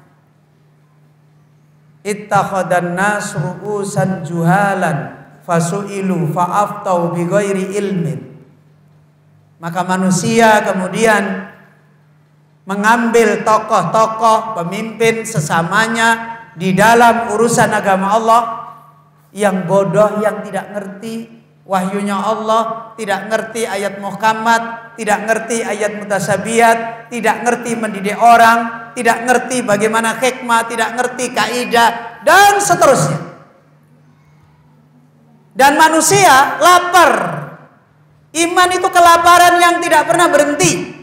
Ittakhadhan nas ru'usan juhalan fasu'ilu fa'aftau bighairi ilmin. Maka manusia kemudian mengambil tokoh-tokoh pemimpin sesamanya di dalam urusan agama Allah, yang bodoh, yang tidak ngerti wahyunya Allah, tidak ngerti ayat Muhammad, tidak ngerti ayat mutasabihat, tidak ngerti mendidik orang, tidak ngerti bagaimana hikmah, tidak ngerti kaidah, dan seterusnya. Dan manusia lapar. Iman itu kelaparan yang tidak pernah berhenti.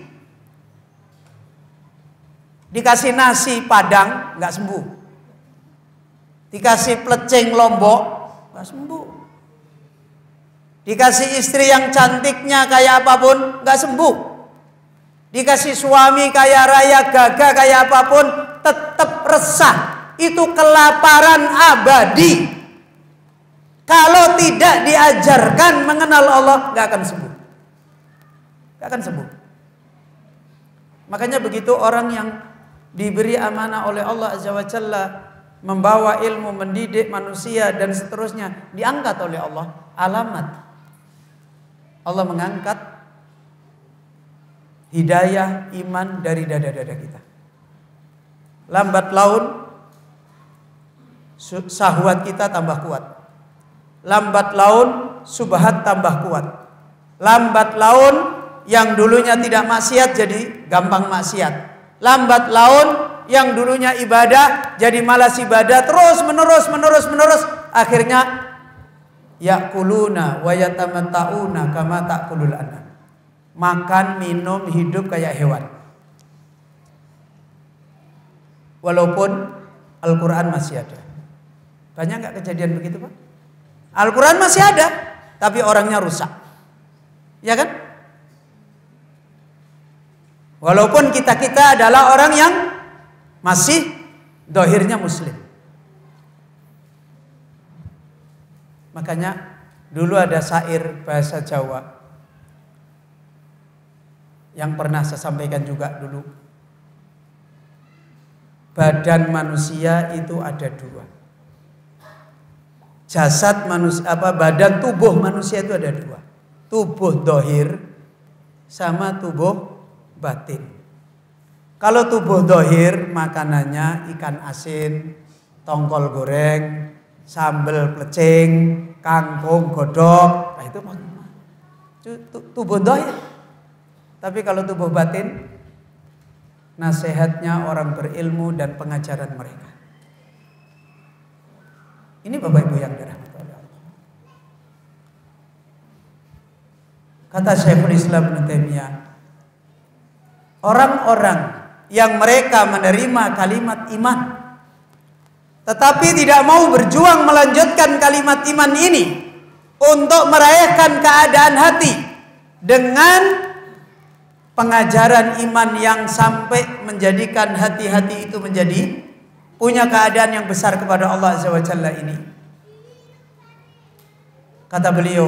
Dikasih nasi Padang nggak sembuh, dikasih plecing Lombok nggak sembuh, dikasih istri yang cantiknya kayak apapun nggak sembuh, dikasih suami kaya raya gagah kayak apapun tetap resah. Itu kelaparan abadi. Kalau tidak diajarkan mengenal Allah, nggak akan sembuh, nggak akan sembuh. Makanya begitu orang yang diberi amanah oleh Allah Azza wa Jalla, membawa ilmu, mendidik manusia dan seterusnya, diangkat oleh Allah. Alamat Allah mengangkat hidayah iman dari dada-dada kita. Lambat laun syahwat kita tambah kuat. Lambat laun subhat tambah kuat. Lambat laun yang dulunya tidak maksiat jadi gampang maksiat. Lambat laun yang dulunya ibadah jadi malas ibadah, terus menerus. Akhirnya yakuluna wa yatamatta'una kama ta'kulul anam. Makan, minum, hidup kayak hewan. Walaupun Al-Quran masih ada. Banyak nggak kejadian begitu, Pak? Al-Quran masih ada, tapi orangnya rusak. Ya kan? Walaupun kita adalah orang yang masih dohirnya muslim. Makanya dulu ada syair bahasa Jawa yang pernah saya sampaikan juga dulu. Badan manusia itu ada dua. Jasad manusia, badan tubuh manusia itu ada dua. Tubuh dohir sama tubuh batin. Kalau tubuh dohir makanannya ikan asin, tongkol goreng, sambal plecing, kangkung godok, nah itu tubuh dohir. Tapi kalau tubuh batin, nasihatnya orang berilmu dan pengajaran mereka. Ini Bapak Ibu yang dirahmati oleh Allah. Kata Syekhul Islam Ibnu Taimiyah, orang-orang yang mereka menerima kalimat iman tetapi tidak mau berjuang melanjutkan kalimat iman ini untuk meraihkan keadaan hati dengan pengajaran iman yang sampai menjadikan hati-hati itu menjadi punya keadaan yang besar kepada Allah Azza wa Jalla ini. Kata beliau,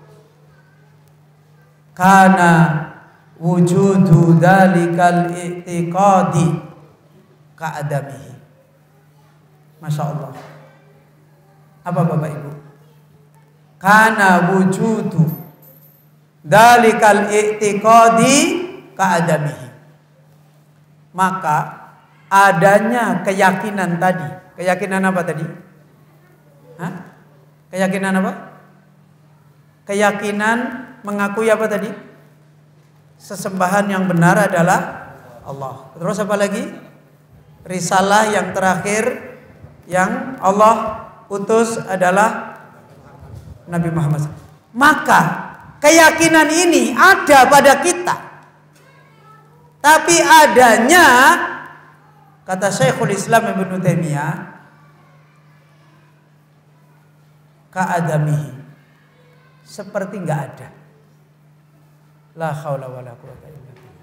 kana wujudu dalikal i'tiqadi ka'adamihi. Masya Allah. Apa Bapak Ibu? Kana wujudu dalikal i'tiqadi ka'adamihi. Maka adanya keyakinan tadi. Keyakinan apa tadi? Hah? Keyakinan apa? Keyakinan mengakui apa tadi? Sesembahan yang benar adalah Allah. Terus apa lagi? Risalah yang terakhir yang Allah utus adalah Nabi Muhammad. Maka keyakinan ini ada pada kita. Tapi adanya Kata Syekhul Islam Ibnu Taimiyah, ka'adamihi, seperti nggak ada. La haula wala quwwata illa billah.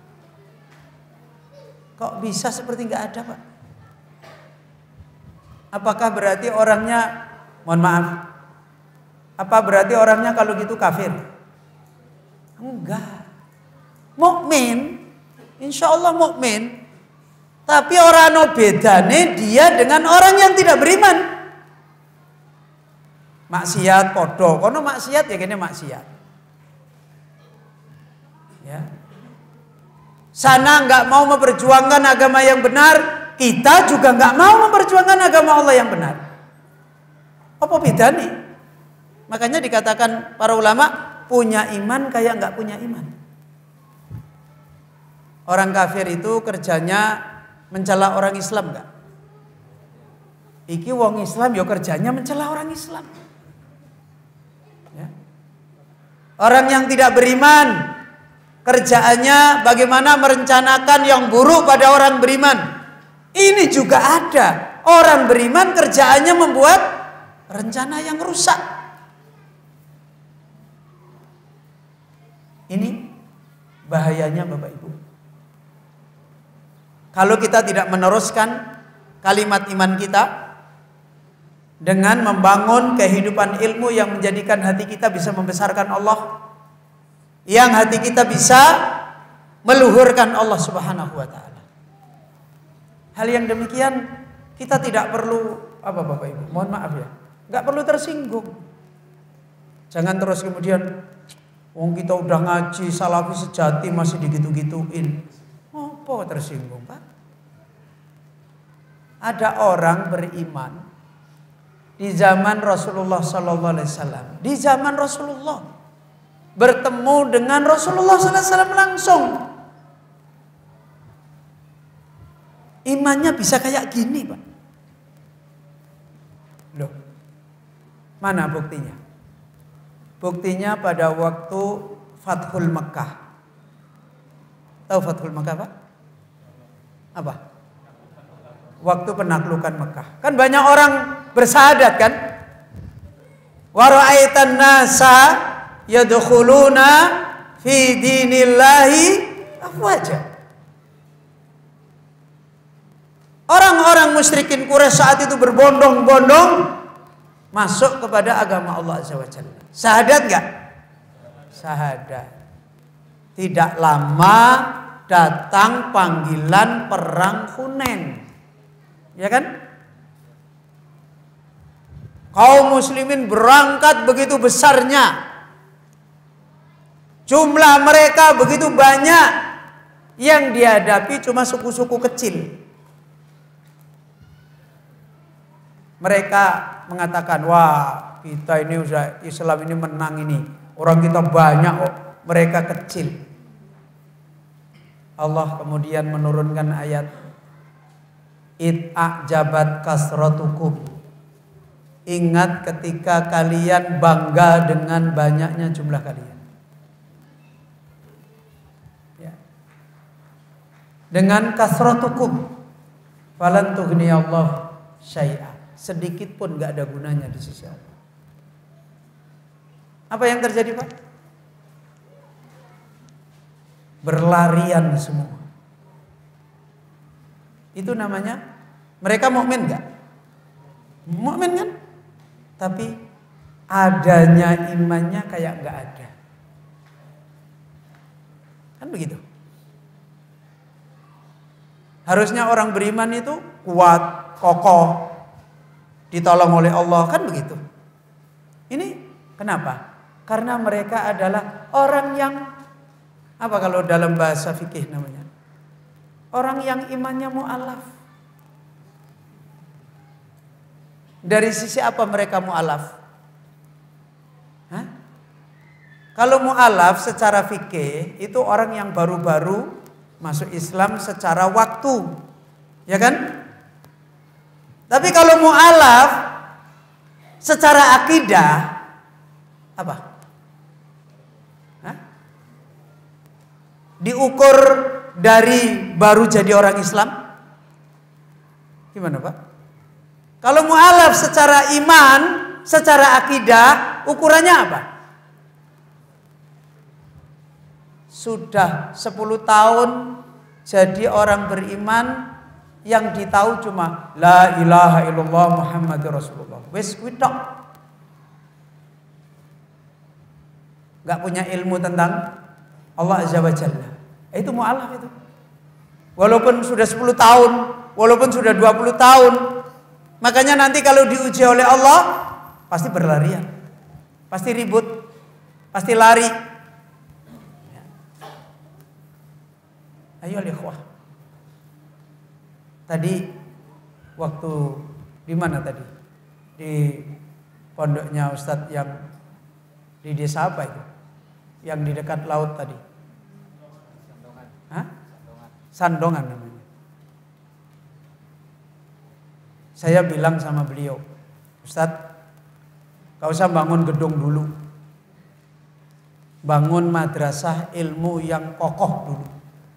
Kok bisa seperti nggak ada, Pak? Apakah berarti orangnya, mohon maaf, apa berarti orangnya kalau gitu kafir? Enggak. Mukmin, insya Allah mukmin. Tapi orang no bedane dia dengan orang yang tidak beriman. Maksiat podo, kono maksiat ya kene maksiat. Ya. Sana nggak mau memperjuangkan agama yang benar, kita juga nggak mau memperjuangkan agama Allah yang benar. Apa bedane? Makanya dikatakan para ulama punya iman kayak nggak punya iman. Orang kafir itu kerjanya mencela orang Islam enggak? Iki wong Islam yo kerjanya mencela orang Islam. Ya. Orang yang tidak beriman kerjaannya bagaimana merencanakan yang buruk pada orang beriman. Ini juga ada. Orang beriman kerjaannya membuat rencana yang rusak. Ini bahayanya Bapak Ibu. Kalau kita tidak meneruskan kalimat iman kita dengan membangun kehidupan ilmu yang menjadikan hati kita bisa membesarkan Allah, yang hati kita bisa meluhurkan Allah Subhanahu wa taala. Hal yang demikian kita tidak perlu apa Bapak Ibu, mohon maaf ya, nggak perlu tersinggung. Jangan terus kemudian wong kita udah ngaji salafi sejati masih digitu-gituin. Apa tersinggung, Pak? Ada orang beriman di zaman Rasulullah sallallahu alaihi wasallam. Di zaman Rasulullah bertemu dengan Rasulullah sallallahu alaihi wasallam langsung. Imannya bisa kayak gini, Pak. Loh. Mana buktinya? Buktinya pada waktu Fathul Makkah. Tahu Fathul Makkah, Pak? Apa? Waktu penaklukan Mekah. Kan banyak orang bersahadat kan? Wa ra'aitan nasa yadkhuluna fi dinillahi afwaja. Orang-orang musyrikin Quraisy saat itu berbondong-bondong masuk kepada agama Allah Azza wa Jalla. Syahadat enggak? Syahadat. Tidak lama datang panggilan perang Hunain. Ya kan? Kaum muslimin berangkat begitu besarnya. Jumlah mereka begitu banyak. Yang dihadapi cuma suku-suku kecil. Mereka mengatakan, wah kita ini udah Islam ini menang ini. Orang kita banyak kok, mereka kecil. Allah kemudian menurunkan ayat It'ajabat kasratukum. Ingat ketika kalian bangga dengan banyaknya jumlah kalian. Ya. Dengan kasratukum falan tughniyallah syai'a. Sedikit pun gak ada gunanya di sisi Allah. Apa yang terjadi, Pak? Berlarian semua. Itu namanya mereka mukmin enggak? Mukmin kan? Tapi adanya imannya kayak enggak ada. Kan begitu. Harusnya orang beriman itu kuat, kokoh, ditolong oleh Allah, kan begitu. Ini kenapa? Karena mereka adalah orang yang apa kalau dalam bahasa fikih namanya? Orang yang imannya mu'alaf. Dari sisi apa mereka mu'alaf? Hah? Kalau mu'alaf secara fikih itu orang yang baru-baru masuk Islam secara waktu. Ya kan? Tapi kalau mu'alaf secara akidah apa? Hah? Diukur dari baru jadi orang Islam Gimana Pak? Kalau mu'alaf secara iman, secara akidah, ukurannya apa? Sudah 10 tahun jadi orang beriman, yang ditahu cuma la ilaha illallah Muhammadur Rasulullah. Wis kuwi tok. Enggak punya ilmu tentang Allah Azza wa Jalla. Itu mu'alaf itu. Walaupun sudah 10 tahun, walaupun sudah 20 tahun, makanya nanti kalau diuji oleh Allah pasti berlarian. Pasti ribut, pasti lari. Ayo ikhwah. Tadi waktu di mana tadi? Di pondoknya Ustadz yang di desa apa itu? Yang di dekat laut tadi. Sandongan. Hah? Sandongan namanya. Saya bilang sama beliau, Ustadz, gak usah bangun gedung dulu. Bangun madrasah ilmu yang kokoh dulu.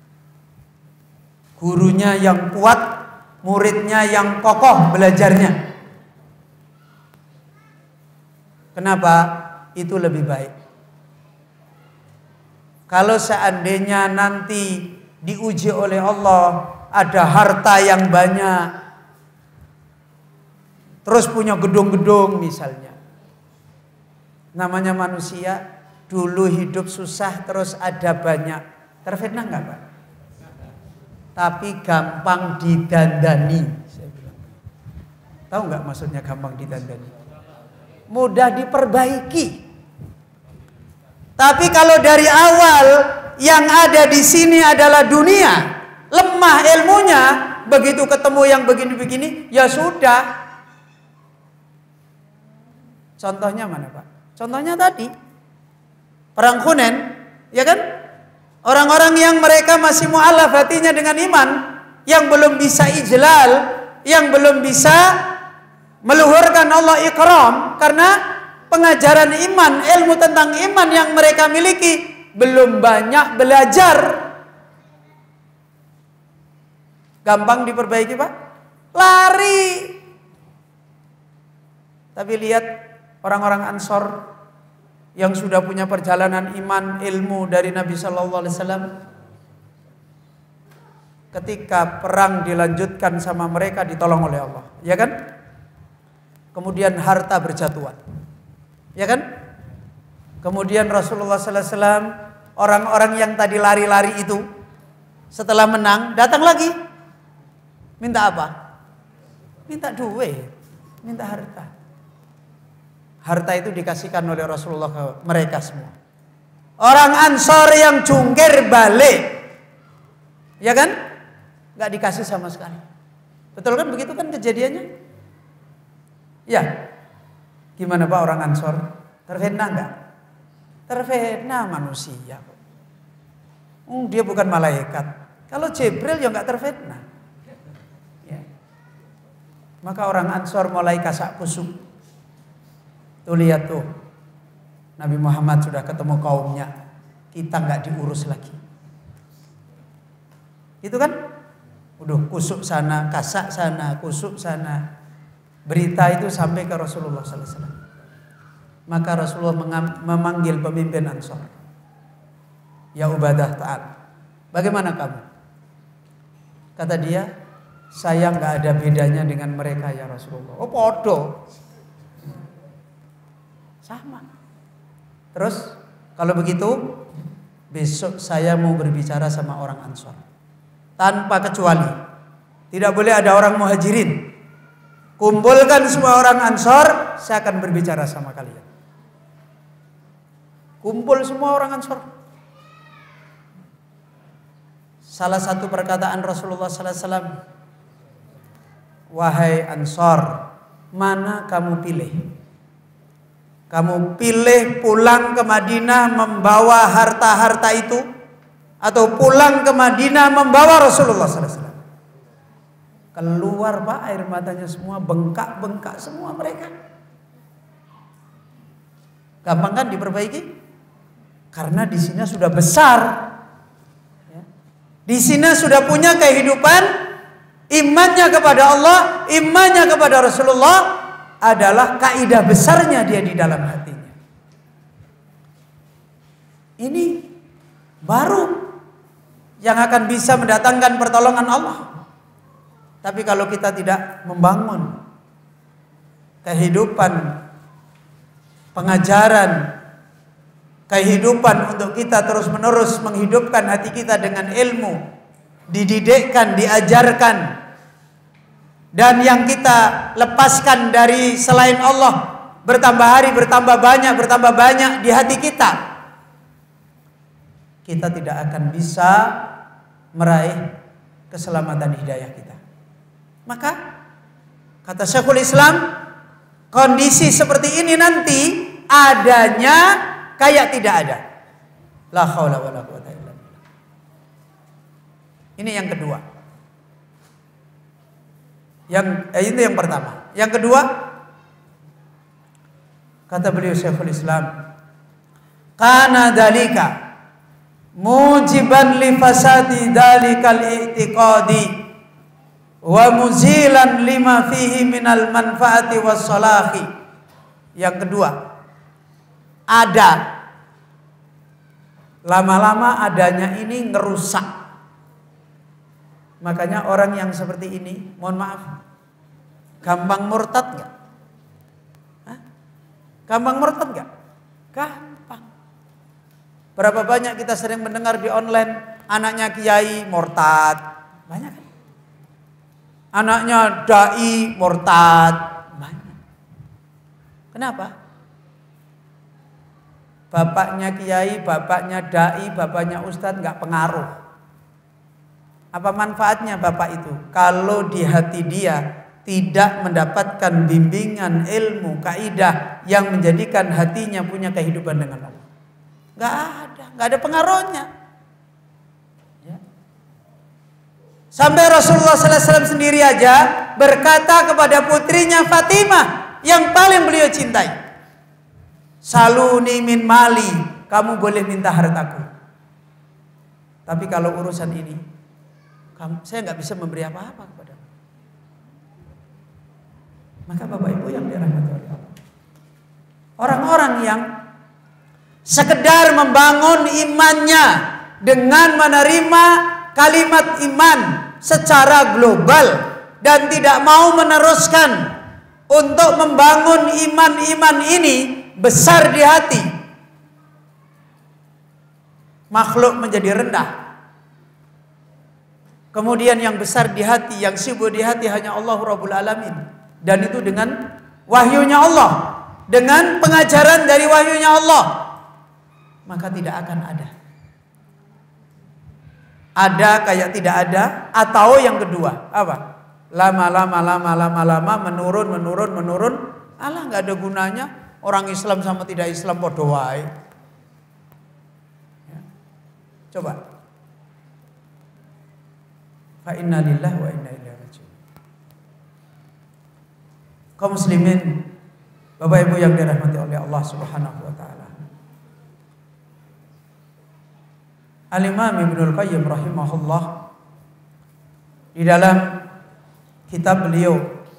Gurunya yang kuat, muridnya yang kokoh belajarnya. Kenapa? Itu lebih baik. Kalau seandainya nanti diuji oleh Allah, ada harta yang banyak, terus punya gedung-gedung misalnya. Namanya manusia, dulu hidup susah terus ada banyak. Terfitnah enggak Pak? Tapi gampang didandani, saya bilang. Tahu nggak maksudnya gampang didandani? Mudah diperbaiki. Tapi kalau dari awal yang ada di sini adalah dunia, lemah ilmunya, begitu ketemu yang begini-begini, ya sudah. Contohnya mana Pak? Contohnya tadi perang Hunain, ya kan? Orang-orang yang mereka masih mu'alaf hatinya dengan iman, yang belum bisa ijlal, yang belum bisa meluhurkan Allah ikram, karena pengajaran iman, ilmu tentang iman yang mereka miliki belum banyak belajar. Gampang diperbaiki Pak? Lari. Tapi lihat orang-orang Ansor yang sudah punya perjalanan iman, ilmu dari Nabi Sallallahu Alaihi Wasallam, ketika perang dilanjutkan sama mereka ditolong oleh Allah, ya kan? Kemudian harta berjatuhan, ya kan? Kemudian Rasulullah Sallallahu Alaihi Wasallam, orang-orang yang tadi lari-lari itu, setelah menang datang lagi, minta apa? Minta duit, minta harta. Harta itu dikasihkan oleh Rasulullah ke mereka semua. Orang Ansor yang jungkir balik, ya kan? Gak dikasih sama sekali. Betul kan? Begitu kan kejadiannya? Ya. Gimana Pak orang Ansor? Terfitnah enggak? Terfitnah manusia. Dia bukan malaikat. Kalau Jibril ya enggak terfitnah. Ya. Maka orang Ansor mulai kasak kusuk. Tuh lihat tuh, Nabi Muhammad sudah ketemu kaumnya, kita nggak diurus lagi. Itu kan? Udah kusuk sana, kasak sana, kusuk sana. Berita itu sampai ke Rasulullah Sallallahu Alaihi Wasallam. Maka Rasulullah memanggil pemimpin Ansor. Ya Ubadah Ta'al, bagaimana kamu? Kata dia, saya nggak ada bedanya dengan mereka ya Rasulullah. Oh podo. Sama. Terus kalau begitu besok saya mau berbicara sama orang Ansor tanpa kecuali. Tidak boleh ada orang Muhajirin. Kumpulkan semua orang Ansor, saya akan berbicara sama kalian. Kumpul semua orang Ansor. Salah satu perkataan Rasulullah sallallahu alaihi wasallam, wahai Ansor, mana kamu pilih? Kamu pilih pulang ke Madinah membawa harta-harta itu, atau pulang ke Madinah membawa Rasulullah sallallahu alaihi wasallam? Keluar Pak air matanya semua, bengkak-bengkak semua mereka. Gampang kan diperbaiki? Karena di sini sudah besar, di sini sudah punya kehidupan Imannya kepada Allah, imannya kepada Rasulullah adalah kaidah besarnya dia di dalam hatinya. Ini baru yang akan bisa mendatangkan pertolongan Allah. Tapi kalau kita tidak membangun kehidupan, pengajaran, kehidupan untuk kita terus-menerus menghidupkan hati kita dengan ilmu, dididikkan, diajarkan, dan yang kita lepaskan dari selain Allah bertambah hari, bertambah banyak di hati kita, kita tidak akan bisa meraih keselamatan hidayah kita. Maka kata Syekhul Islam, kondisi seperti ini nanti adanya kayak tidak ada. La haula wala quwata illa billah. Ini yang kedua. Itu yang pertama. Yang kedua, kata beliau Syekhul Islam, kana dalika mujiban li fasadi dalikal i'tiqadi wa muzilan lima fihi minal manfaati was salahi. Yang kedua, ada, lama-lama adanya ini ngerusak. Makanya orang yang seperti ini, mohon maaf, gampang murtad nggak? Gampang murtad nggak? Gampang. Berapa banyak kita sering mendengar di online, anaknya kiai murtad, banyak kan? Anaknya dai murtad, banyak. Kenapa? Bapaknya kiai, bapaknya dai, bapaknya ustadz nggak pengaruh. Apa manfaatnya bapak itu? Kalau di hati dia tidak mendapatkan bimbingan ilmu, kaidah yang menjadikan hatinya punya kehidupan dengan Allah. Nggak ada pengaruhnya. Ya. Sampai Rasulullah SAW sendiri aja berkata kepada putrinya Fatimah yang paling beliau cintai, saluni min mali, kamu boleh minta hartaku. Tapi kalau urusan ini, saya nggak bisa memberi apa-apa kepada. Maka Bapak Ibu yang dirahmati oleh Allah, orang-orang yang sekedar membangun imannya dengan menerima kalimat iman secara global dan tidak mau meneruskan untuk membangun iman-iman ini besar di hati, makhluk menjadi rendah. Kemudian yang besar di hati, yang sibuk di hati hanya Allah Rabbul Alamin. Dan itu dengan wahyunya Allah, dengan pengajaran dari wahyunya Allah, maka tidak akan ada. Ada kayak tidak ada, atau yang kedua apa? Lama menurun. Alah, nggak ada gunanya. Orang Islam sama tidak Islam podo wae. Ya. Coba. Fa inna lillahi wa inna ilaihi raji'un. Kaum muslimin, Bapak Ibu yang dirahmati oleh Allah Subhanahu wa taala. Al-Imam Ibnul Qayyim rahimahullah di dalam kitab beliau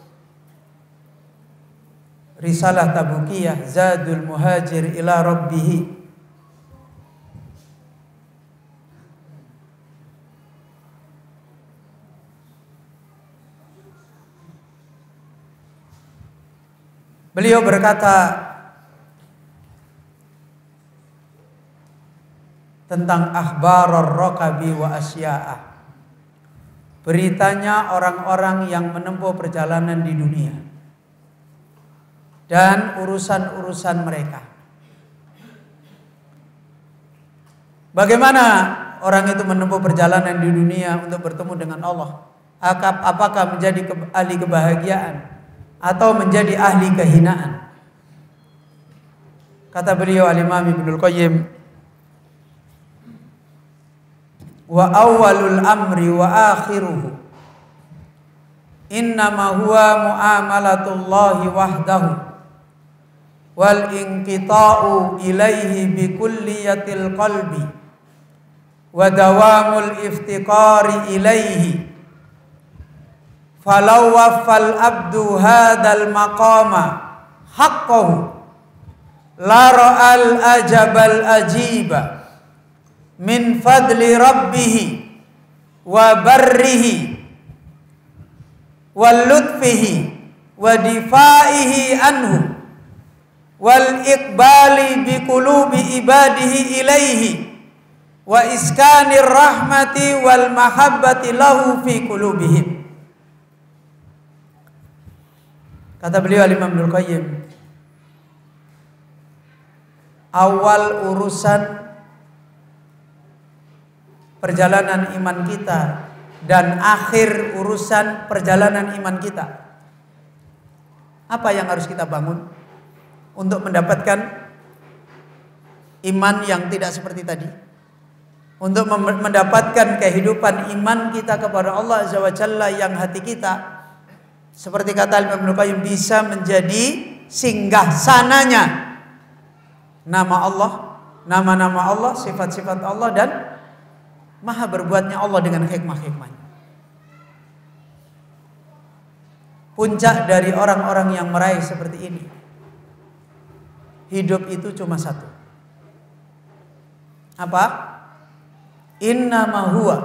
Risalah Tabukiyah Zadul Muhajir ila Rabbih, beliau berkata tentang akhbarar rakabi wa asya'ah, beritanya orang-orang yang menempuh perjalanan di dunia dan urusan-urusan mereka. Bagaimana orang itu menempuh perjalanan di dunia untuk bertemu dengan Allah? Apakah menjadi ahli kebahagiaan atau menjadi ahli kehinaan? Kata beliau Al-Imam Ibnul Qayyim, wa awwalul amri wa akhiruhu innama huwa muamalatullahi wahdahu wal inqita'u ilaihi bi kulliyatil qalbi wa dawamul iftiqari ilaihi falau waffal abdu hadzal maqama haqqahu la ra'al ajabal ajiba min fadli rabbih wa barrihi wal lutfihi wa difaihi anhu wal iqbali bi qulubi ibadihi ilaihi wa iskanir rahmati wal mahabbati lahu fi qulubihim. Kata beliau Imam Ibnu Qayyim, awal urusan perjalanan iman kita dan akhir urusan perjalanan iman kita, apa yang harus kita bangun untuk mendapatkan iman yang tidak seperti tadi, untuk mendapatkan kehidupan iman kita kepada Allah Azza wa Jalla yang hati kita, seperti kata Imam Ibnu Qayyim, bisa menjadi singgah sananya nama Allah, nama-nama Allah, sifat-sifat Allah, dan maha berbuatnya Allah dengan hikmah-hikmahnya. Puncak dari orang-orang yang meraih seperti ini, hidup itu cuma satu. Apa? Innama huwa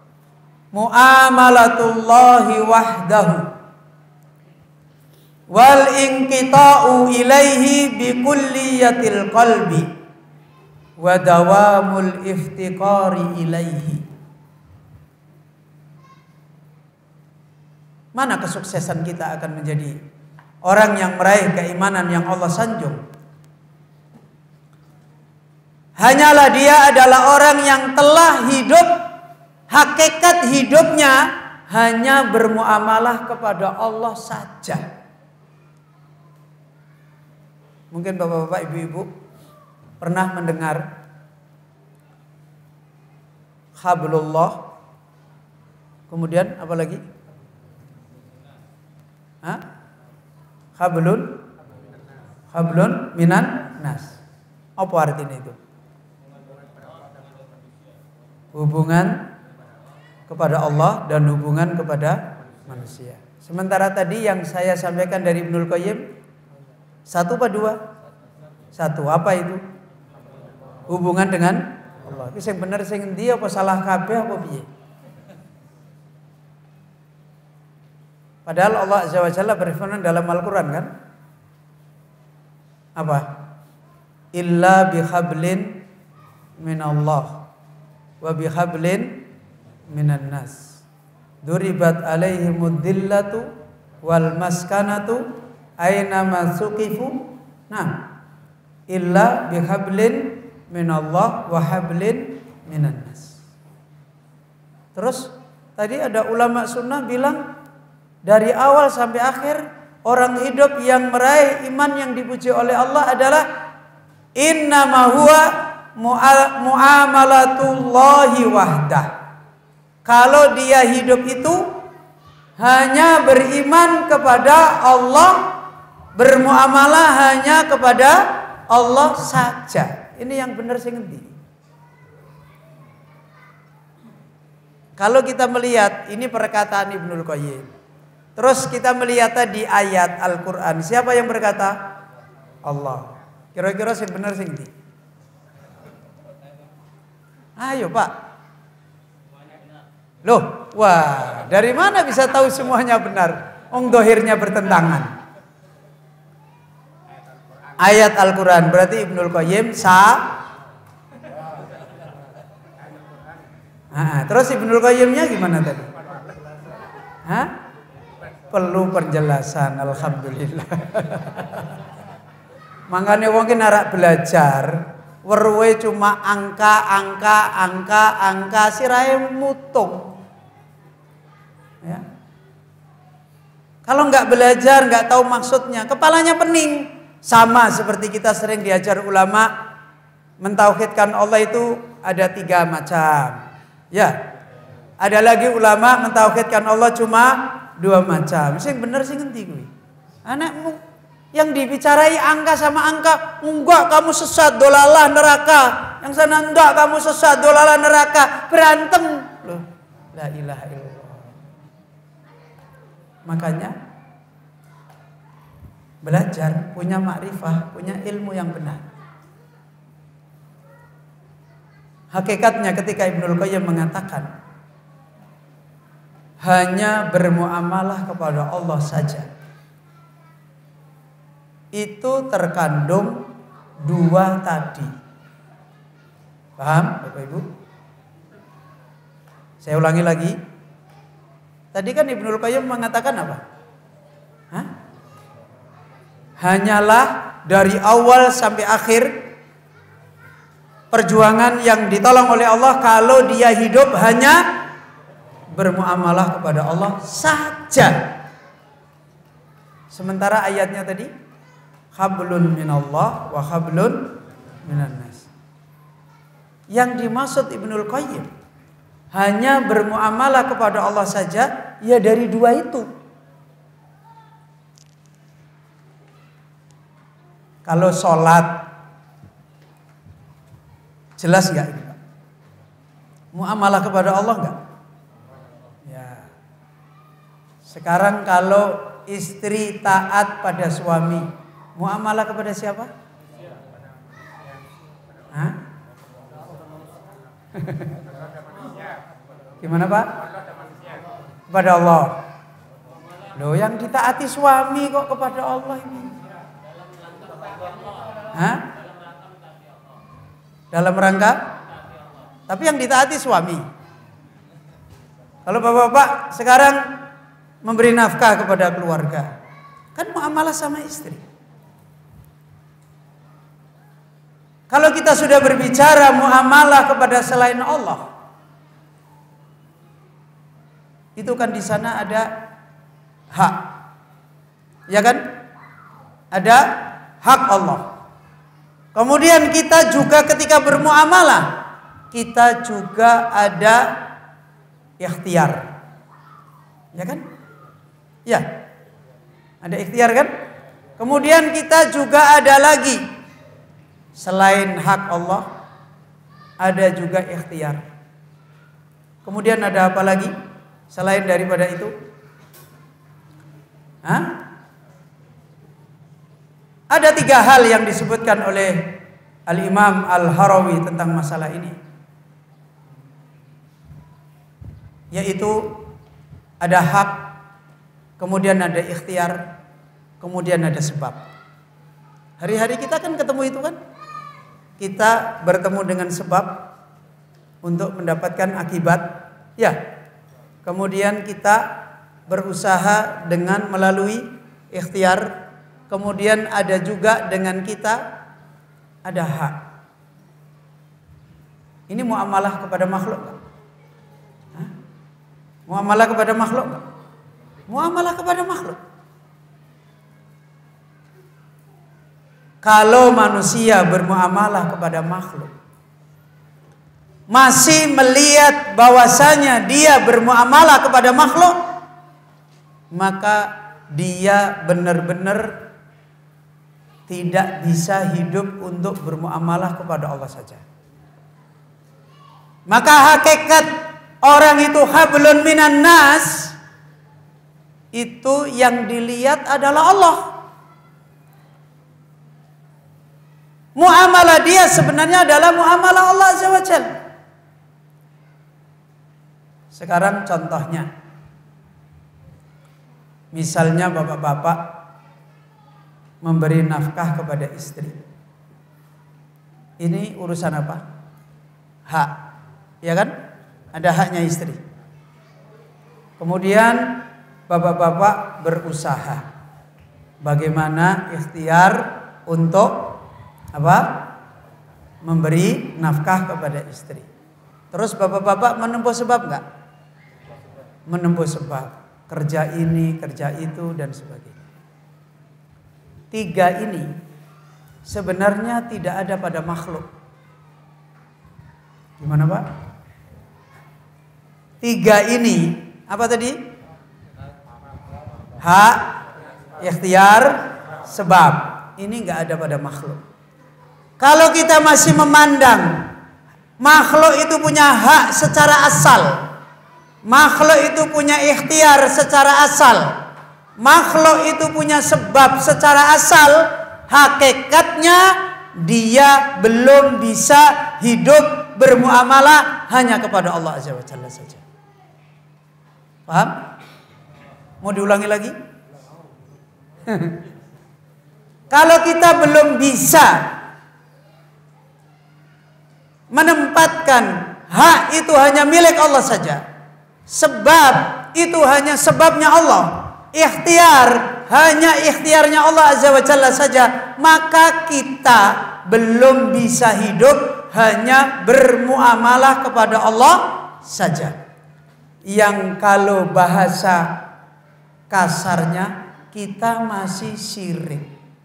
muamalatullahi wahdahu wal inqita'u ilaihi bi kulliyatil qalbi wa dawamul iftiqari ilaihi. Mana kesuksesan kita akan menjadi orang yang meraih keimanan yang Allah sanjung? Hanyalah dia adalah orang yang telah hidup, hakikat hidupnya hanya bermuamalah kepada Allah saja. Mungkin bapak-bapak, ibu-ibu pernah mendengar hablullah, kemudian apa lagi? Hablun minan nas. Apa artinya itu? Hubungan kepada Allah dan hubungan kepada manusia. Sementara tadi yang saya sampaikan dari Ibnul Qayyim, satu apa dua? Satu. Apa itu? Hubungan dengan Allah. Itu yang benar sing endi apa salah kabeh apa piye? Padahal Allah Azza wa Jalla berfirman dalam Al-Qur'an kan? Apa? Illa bihablin minallah wa bihablin minan nas. Duribat alaihimud dillatu wal maskanatu aina masuqifu. Nah, illa bihablin minallah wa hablin minan nas. Terus tadi ada ulama sunnah bilang dari awal sampai akhir orang hidup yang meraih iman yang dipuji oleh Allah adalah innama huwa muamalatullahi wahdah. Kalau dia hidup itu hanya beriman kepada Allah, bermuamalah hanya kepada Allah saja. Ini yang benar sing endi? Kalau kita melihat ini perkataan Ibnul Qayyim, terus kita melihat tadi ayat Al-Quran, siapa yang berkata? Allah. Kira-kira sing benar sing endi? Ayo Pak. Loh, wah, dari mana bisa tahu semuanya benar? Dohirnya bertentangan. Ayat Al-Quran berarti Ibnul Qayyim terus Ibnul Qayyimnya gimana tadi? Perlu penjelasan, alhamdulillah. Makanya wong ki narak belajar weruhe cuma angka sirahe mutung. Ya. Kalau nggak belajar, nggak tahu maksudnya, kepalanya pening. Sama seperti kita sering diajar ulama, mentauhidkan Allah itu ada 3 macam. Ya, ada lagi ulama mentauhidkan Allah cuma 2 macam. Sing bener sing ngendi kuwi? Anakmu yang dibicarai angka sama angka, enggak kamu sesat dolalah neraka. Yang sana enggak kamu sesat dolalah neraka. Berantem. Loh, la ilaha illallah. Makanya belajar, punya makrifah, punya ilmu yang benar. Hakikatnya ketika Ibnul Qayyim mengatakan hanya bermuamalah kepada Allah saja, itu terkandung dua tadi. Paham Bapak Ibu? Saya ulangi lagi. Tadi kan Ibnul Qayyim mengatakan apa? Hah? Hanyalah dari awal sampai akhir perjuangan yang ditolong oleh Allah kalau dia hidup hanya bermuamalah kepada Allah saja. Sementara ayatnya tadi hablun minallah wa hablun minan nas. Yang dimaksud Ibnul Qayyim hanya bermuamalah kepada Allah saja, ya dari dua itu. Kalau sholat, jelas nggak ini Pak? Muamalah kepada Allah nggak? Ya. Sekarang kalau istri taat pada suami, muamalah kepada siapa? Hah? Gimana Pak? Kepada Allah. Loh, yang ditaati suami kok kepada Allah ini? Hah? Dalam rangka? Tapi yang ditaati suami. Kalau bapak-bapak sekarang memberi nafkah kepada keluarga, kan muamalah sama istri. Kalau kita sudah berbicara muamalah kepada selain Allah, itu kan di sana ada hak, ya kan? Ada hak Allah. Kemudian kita juga ketika bermuamalah, kita juga ada ikhtiar, ya kan? Ya, ada ikhtiar kan? Kemudian kita juga ada lagi selain hak Allah, ada juga ikhtiar. Kemudian ada apa lagi selain daripada itu? Hah? Ada 3 hal yang disebutkan oleh Al-Imam Al-Harawi tentang masalah ini, yaitu ada hak, kemudian ada ikhtiar, kemudian ada sebab. Hari-hari kita kan ketemu itu kan? Kita bertemu dengan sebab untuk mendapatkan akibat, ya. Kemudian kita berusaha dengan melalui ikhtiar. Kemudian ada juga dengan kita ada hak. Ini muamalah kepada makhluk gak? Hah? Muamalah kepada makhluk gak? Muamalah kepada makhluk. Kalau manusia bermuamalah kepada makhluk, masih melihat bahwasanya dia bermuamalah kepada makhluk, maka dia benar-benar tidak bisa hidup untuk bermuamalah kepada Allah saja. Maka hakikat orang itu hablun minan nas, itu yang dilihat adalah Allah. Muamalah dia sebenarnya adalah muamalah Allah Azza wa Jalla. Sekarang contohnya, misalnya bapak-bapak memberi nafkah kepada istri. Ini urusan apa? Hak, ya kan? Ada haknya istri. Kemudian bapak-bapak berusaha bagaimana ikhtiar untuk apa? Memberi nafkah kepada istri. Terus bapak-bapak menempuh sebab enggak? Menempuh sebab, kerja ini, kerja itu dan sebagainya. 3 ini sebenarnya tidak ada pada makhluk. Gimana Pak? 3 ini apa tadi? Hak, ikhtiar, sebab. Ini enggak ada pada makhluk. Kalau kita masih memandang makhluk itu punya hak secara asal, makhluk itu punya ikhtiar secara asal, makhluk itu punya sebab secara asal, hakikatnya dia belum bisa hidup bermuamalah hanya kepada Allah Azza wa Jalla saja. Paham? Mau diulangi lagi? Kalau kita belum bisa menempatkan hak itu hanya milik Allah saja, sebab itu hanya sebabnya Allah, ikhtiar hanya ikhtiarnya Allah Azza wa Jalla saja, maka kita belum bisa hidup hanya bermuamalah kepada Allah saja. Yang kalau bahasa kasarnya kita masih syirik.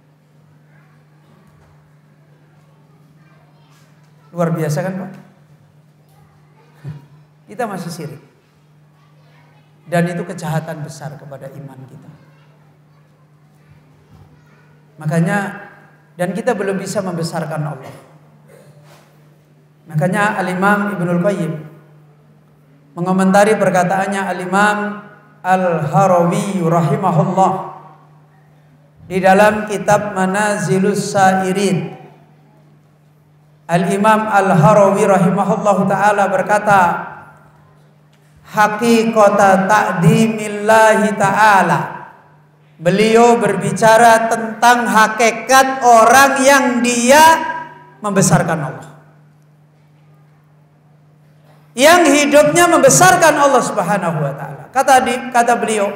Luar biasa kan Pak? Kita masih syirik. Dan itu kejahatan besar kepada iman kita. Makanya, dan kita belum bisa membesarkan Allah. Makanya Al-Imam Ibnul Qayyim mengomentari perkataannya Al-Imam Al-Harawi rahimahullah di dalam kitab Manazilus Sairin. Al-Imam Al-Harawi rahimahullah ta'ala berkata, haqiqata ta'dimillahi ta'ala. Beliau berbicara tentang hakikat orang yang dia membesarkan Allah, yang hidupnya membesarkan Allah Subhanahu wa ta'ala. Kata beliau,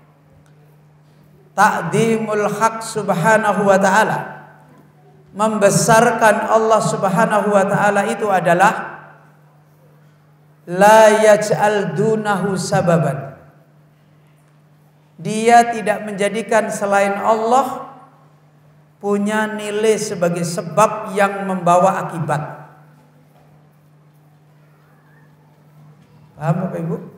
ta'dimul haq subhanahu wa ta'ala, membesarkan Allah Subhanahu wa ta'ala itu adalah la yaj'al dunahu sababan. Dia tidak menjadikan selain Allah punya nilai sebagai sebab yang membawa akibat. Paham Bapak Ibu?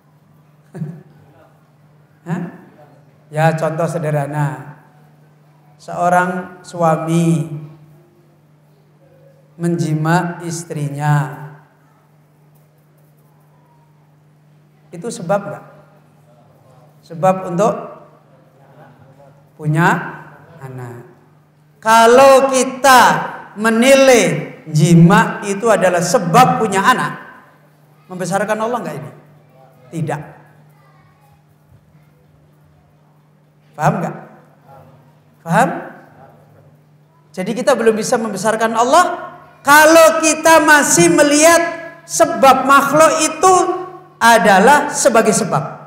Hah? Ya, contoh sederhana. Seorang suami menjima istrinya, itu sebab enggak? Sebab untuk punya anak. Kalau kita menilai jima itu adalah sebab punya anak, membesarkan Allah enggak ini? Tidak. Paham enggak? Paham? Jadi kita belum bisa membesarkan Allah kalau kita masih melihat sebab makhluk itu adalah sebagai sebab.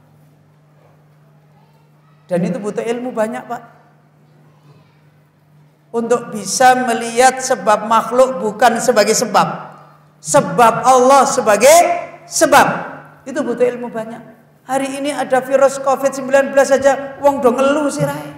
Dan itu butuh ilmu banyak Pak, untuk bisa melihat sebab makhluk bukan sebagai sebab, sebab Allah sebagai sebab. Itu butuh ilmu banyak. Hari ini ada virus COVID-19 saja wong do ngeluh sih Rai.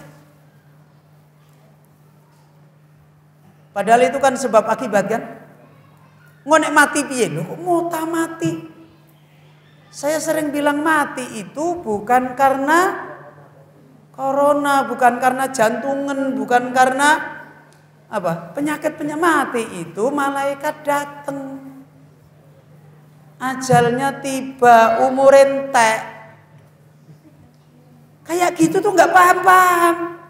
Padahal itu kan sebab akibat kan. Ngonek mati piye lho, kok ngota mati. Saya sering bilang mati itu bukan karena corona, bukan karena jantungan, bukan karena apa? Penyakit mati itu malaikat datang. Ajalnya tiba, umur entek. Kayak gitu tuh nggak paham-paham.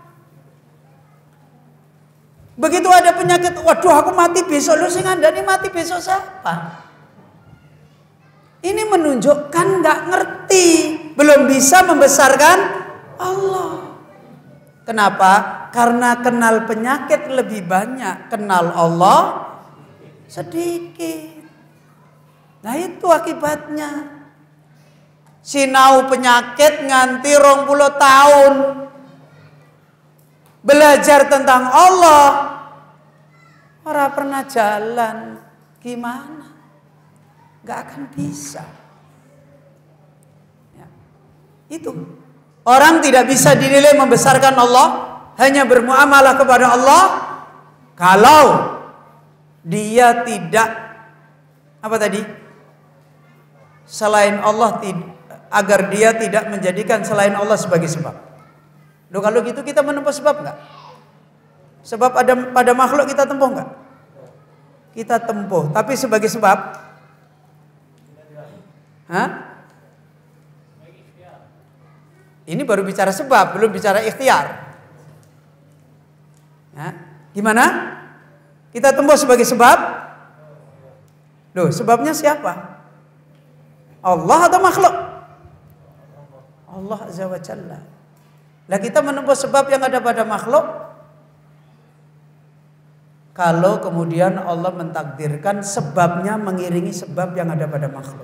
Begitu ada penyakit, waduh aku mati besok, lu sing ngandani mati besok siapa? Ini menunjukkan nggak ngerti, belum bisa membesarkan Allah. Kenapa? Karena kenal penyakit lebih banyak, kenal Allah sedikit. Nah itu akibatnya. Sinau penyakit nganti 20 tahun. Belajar tentang Allah, ora pernah jalan, gimana? Gak akan bisa. Ya. Itu. Orang tidak bisa dinilai membesarkan Allah, hanya bermuamalah kepada Allah kalau dia tidak apa tadi? Selain Allah, agar dia tidak menjadikan selain Allah sebagai sebab. Loh kalau gitu kita menempuh sebab enggak? Sebab ada pada makhluk kita tempuh enggak? Kita tempuh, tapi sebagai sebab. Hah? Ini baru bicara sebab, belum bicara ikhtiar. Ya, gimana? Kita tembus sebagai sebab? Loh, sebabnya siapa? Allah atau makhluk? Allah Azza wa Jalla. Lah kita menembus sebab yang ada pada makhluk. Kalau kemudian Allah mentakdirkan sebabnya mengiringi sebab yang ada pada makhluk.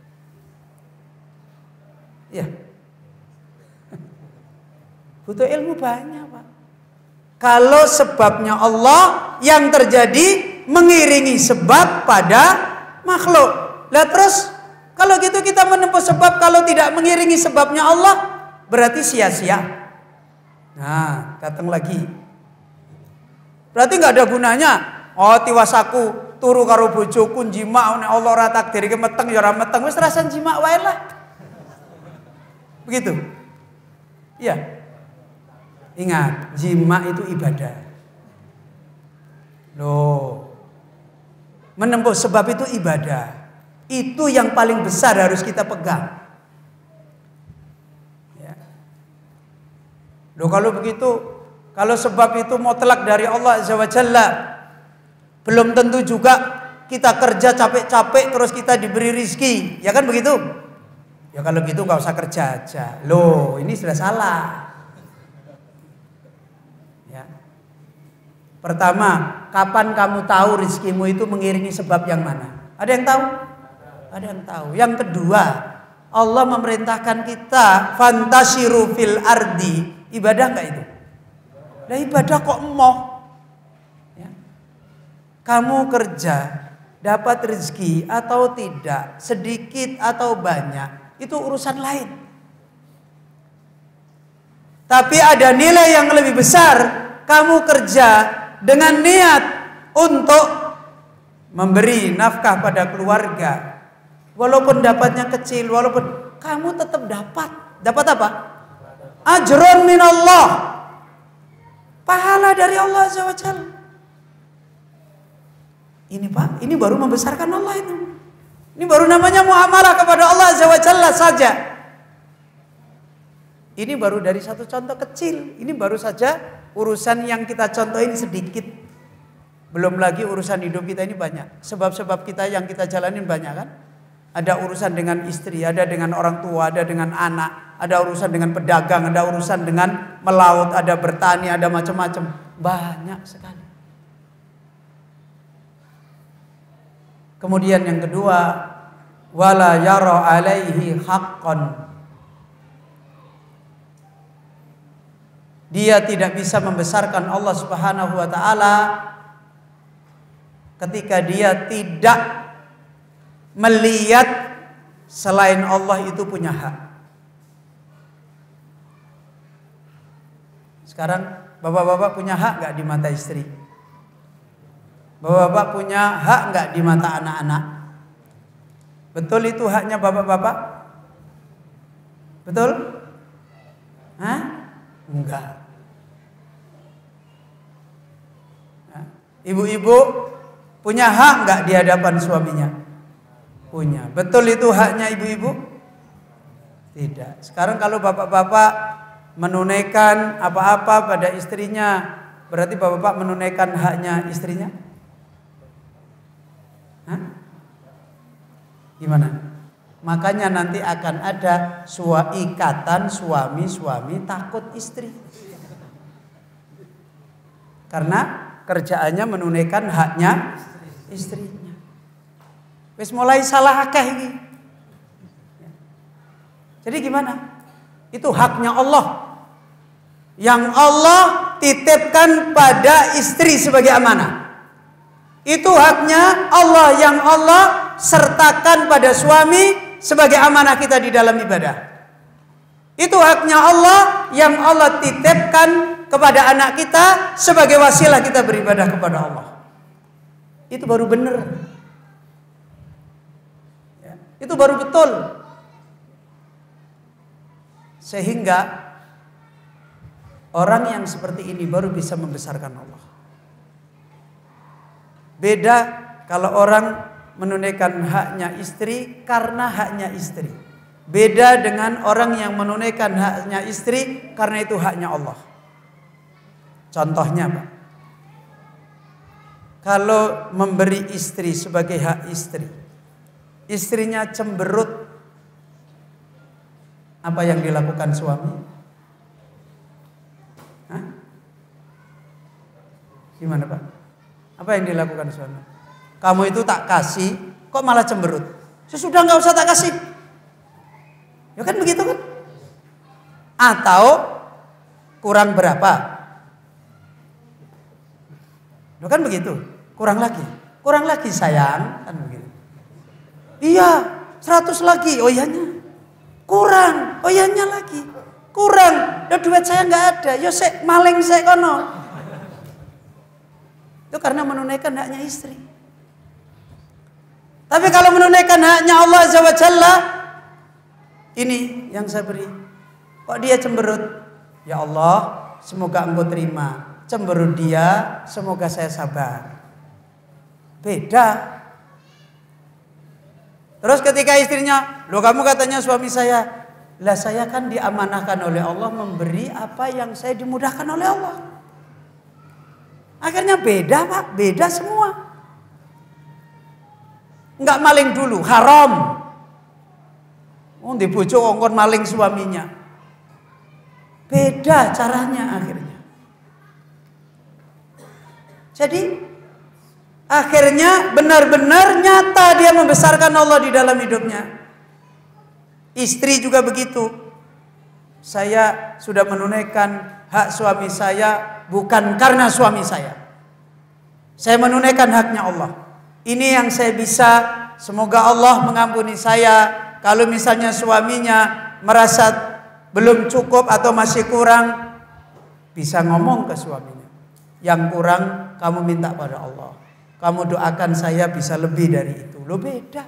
Ya. Butuh ilmu banyak, Pak. Kalau sebabnya Allah, yang terjadi mengiringi sebab pada makhluk. Lah terus kalau gitu kita menempuh sebab, kalau tidak mengiringi sebabnya Allah, berarti sia-sia. Nah, datang lagi. Berarti nggak ada gunanya. Oh, tiwasaku turu karo bojoku jima nek Allah ora takdir iki meteng ya ora meteng, wis rasan jima wae lah. Begitu. Iya. Ingat, jima itu ibadah. Loh. Menempuh sebab itu ibadah. Itu yang paling besar harus kita pegang. Ya. Loh, kalau begitu, kalau sebab itu mutlak dari Allah Azza wa Jalla, belum tentu juga kita kerja capek-capek terus kita diberi rizki. Ya kan begitu? Ya kalau gitu gak usah kerja aja. Loh, ini sudah salah. Pertama, kapan kamu tahu rizkimu itu mengiringi sebab yang mana? Ada yang tahu? Ada yang tahu. Yang kedua, Allah memerintahkan kita fantasiru fil ardi. Ibadah enggak itu? Lah ibadah kok emoh? Ya. Kamu kerja, dapat rezeki atau tidak, sedikit atau banyak, itu urusan lain. Tapi ada nilai yang lebih besar. Kamu kerja dengan niat untuk memberi nafkah pada keluarga, walaupun dapatnya kecil, walaupun kamu tetap dapat apa? Ajrun minallah, pahala dari Allah Azza wa Jalla. Ini Pak, ini baru membesarkan Allah itu. Ini baru namanya muamalah kepada Allah Azza wa Jalla saja. Ini baru dari satu contoh kecil. Ini baru saja urusan yang kita contohin sedikit. Belum lagi urusan hidup kita ini banyak. Sebab-sebab kita yang kita jalanin banyak kan. Ada urusan dengan istri, ada dengan orang tua, ada dengan anak, ada urusan dengan pedagang, ada urusan dengan melaut, ada bertani, ada macam-macam. Banyak sekali. Kemudian yang kedua, wala yara alaihi haqqan. Dia tidak bisa membesarkan Allah Subhanahu wa taala ketika dia tidak melihat selain Allah itu punya hak. Sekarang bapak-bapak punya hak enggak di mata istri? Bapak-bapak punya hak enggak di mata anak-anak? Betul itu haknya bapak-bapak? Betul? Hah? Enggak. Ibu-ibu punya hak enggak di hadapan suaminya? Punya. Betul itu haknya ibu-ibu? Tidak. Sekarang kalau bapak-bapak menunaikan apa-apa pada istrinya, berarti bapak-bapak menunaikan haknya istrinya? Hah? Gimana? Makanya nanti akan ada ikatan suami-suami takut istri. Karena kerjaannya menunaikan haknya istrinya. Wis mulai salah akeh iki. Jadi gimana? Itu haknya Allah. Yang Allah titipkan pada istri sebagai amanah. Itu haknya Allah yang Allah sertakan pada suami sebagai amanah kita di dalam ibadah. Itu haknya Allah yang Allah titipkan kepada anak kita sebagai wasilah kita beribadah kepada Allah. Itu baru benar. Ya, itu baru betul. Sehingga orang yang seperti ini baru bisa membesarkan Allah. Beda kalau orang menunaikan haknya istri karena haknya istri. Beda dengan orang yang menunaikan haknya istri karena itu haknya Allah. Contohnya, Pak, kalau memberi istri sebagai hak istri, istrinya cemberut, apa yang dilakukan suami? Hah? Gimana, Pak? Apa yang dilakukan suami? Kamu itu tak kasih, kok malah cemberut? Sesudah nggak usah tak kasih. Ya kan begitu kan? Atau kurang berapa? Ya kan begitu. Kurang lagi sayang, kan begitu. Iya, 100 lagi. Oh iyanya. Kurang. Oh iyanya lagi. Kurang. Ya duit saya nggak ada. Yo sek maling sek kono. Itu karena menunaikan haknya istri. Tapi kalau menunaikan haknya Allah Azza wa Jalla, ini yang saya beri. Kok dia cemberut? Ya Allah, semoga Engkau terima. Cemberut dia, semoga saya sabar. Beda. Terus ketika istrinya, loh kamu katanya suami saya. Lah saya kan diamanahkan oleh Allah memberi apa yang saya dimudahkan oleh Allah. Akhirnya beda, Pak. Beda semua. Enggak maling dulu, haram. Oh, di bojo ongkon maling suaminya. Beda caranya akhirnya. Jadi akhirnya benar-benar nyata dia membesarkan Allah di dalam hidupnya. Istri juga begitu. Saya sudah menunaikan hak suami saya bukan karena suami saya. Saya menunaikan haknya Allah. Ini yang saya bisa. Semoga Allah mengampuni saya. Kalau misalnya suaminya merasa belum cukup atau masih kurang, bisa ngomong ke suaminya. Yang kurang kamu minta pada Allah. Kamu doakan saya bisa lebih dari itu. Lo beda.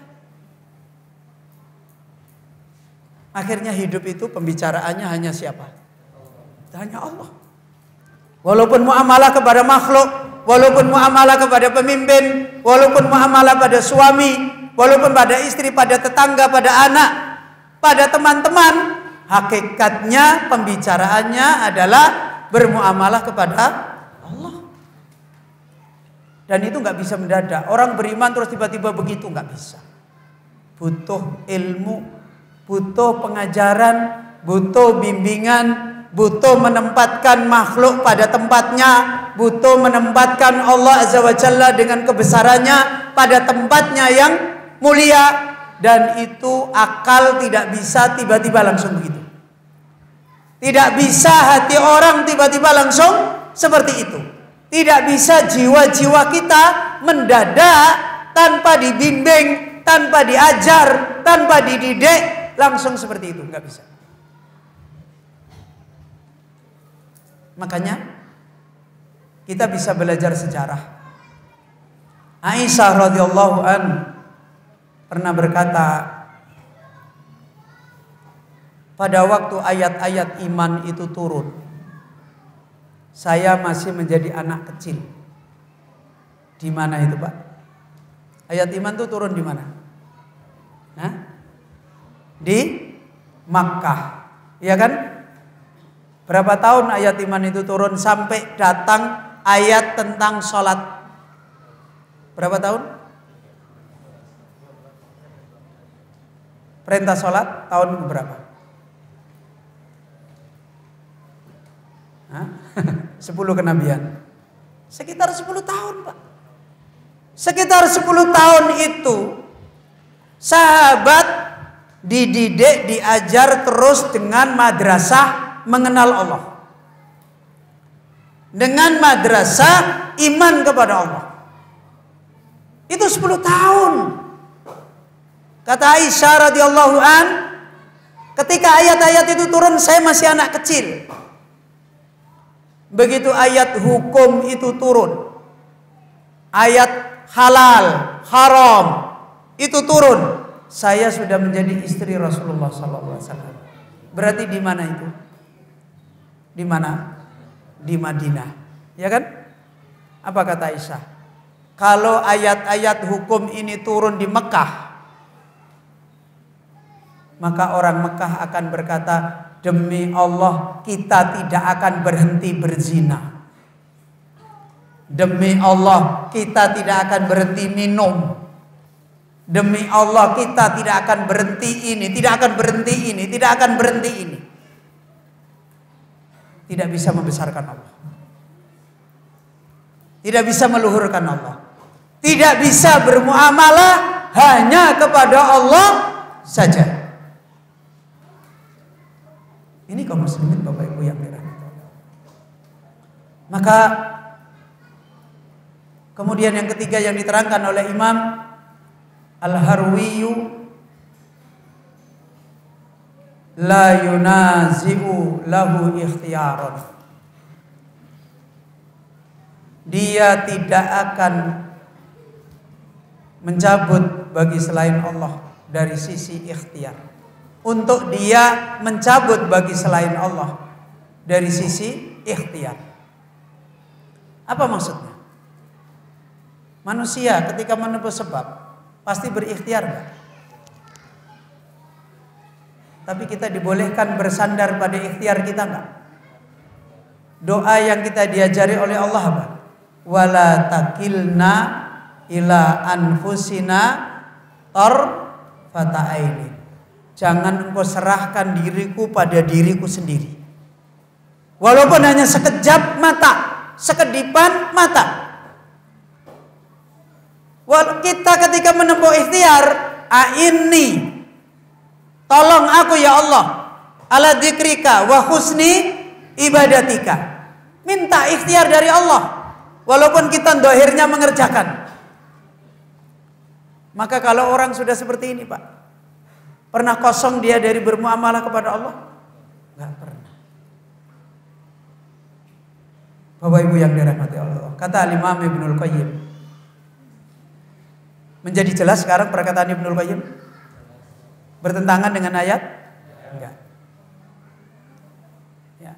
Akhirnya hidup itu pembicaraannya hanya siapa? Hanya Allah. Walaupun muamalah kepada makhluk, walaupun muamalah kepada pemimpin, walaupun muamalah pada suami, walaupun pada istri, pada tetangga, pada anak, pada teman-teman, hakikatnya pembicaraannya adalah bermuamalah kepada Allah. Dan itu nggak bisa mendadak. Orang beriman terus tiba-tiba begitu, nggak bisa. Butuh ilmu, butuh pengajaran, butuh bimbingan, butuh menempatkan makhluk pada tempatnya, butuh menempatkan Allah Azza wa Jalla dengan kebesarannya pada tempatnya yang mulia. Dan itu akal tidak bisa tiba-tiba langsung begitu. Tidak bisa hati orang tiba-tiba langsung seperti itu. Tidak bisa jiwa-jiwa kita mendadak tanpa dibimbing, tanpa diajar, tanpa dididik langsung seperti itu, nggak bisa. Makanya kita bisa belajar sejarah. Aisyah radhiyallahu an pernah berkata, pada waktu ayat-ayat iman itu turun, saya masih menjadi anak kecil. Di mana itu, Pak? Ayat iman itu turun di mana? Hah? Di Makkah, ya kan? Berapa tahun ayat iman itu turun sampai datang ayat tentang sholat? Berapa tahun? Perintah sholat tahun berapa? 10 kenabian. Sekitar 10 tahun, Pak. Sekitar 10 tahun itu sahabat dididik, diajar terus dengan madrasah mengenal Allah, dengan madrasah iman kepada Allah. Itu 10 tahun. Kata Aisyah radhiyallahu an, ketika ayat-ayat itu turun saya masih anak kecil. Begitu ayat hukum itu turun, ayat halal, haram itu turun, saya sudah menjadi istri Rasulullah SAW. Berarti di mana itu? Di mana? Di Madinah, ya kan? Apa kata Aisyah? Kalau ayat-ayat hukum ini turun di Mekah, maka orang Mekah akan berkata, demi Allah kita tidak akan berhenti berzina. Demi Allah kita tidak akan berhenti minum. Demi Allah kita tidak akan berhenti ini, tidak akan berhenti ini, tidak akan berhenti ini. Tidak bisa membesarkan Allah. Tidak bisa meluhurkan Allah. Tidak bisa bermuamalah hanya kepada Allah saja. Ini kaum muslimin Bapak Ibu yang dirahmati Allah. Maka kemudian yang ketiga yang diterangkan oleh Imam Al-Harwiyu, la yunazi'u lahu ikhtiyaron. Dia tidak akan mencabut bagi selain Allah dari sisi ikhtiar. Untuk dia mencabut bagi selain Allah dari sisi ikhtiar. Apa maksudnya? Manusia ketika menempuh sebab pasti berikhtiar enggak? Tapi kita dibolehkan bersandar pada ikhtiar kita enggak? Doa yang kita diajari oleh Allah apa? Wala takilna ila anfusina tarfata aini. Jangan engkau serahkan diriku pada diriku sendiri. Walaupun hanya sekejap mata, sekedipan mata. Kita ketika menempuh ikhtiar, ini tolong aku ya Allah, ala dzikrika wa husni ibadatika. Minta ikhtiar dari Allah, walaupun kita dohirnya mengerjakan. Maka kalau orang sudah seperti ini Pak, pernah kosong dia dari bermuamalah kepada Allah? Enggak pernah. Bapak Ibu yang dirahmati Allah, kata Imam Ibnul Qayyim. Menjadi jelas sekarang perkataan Ibnul Qayyim? Bertentangan dengan ayat? Enggak. Ya.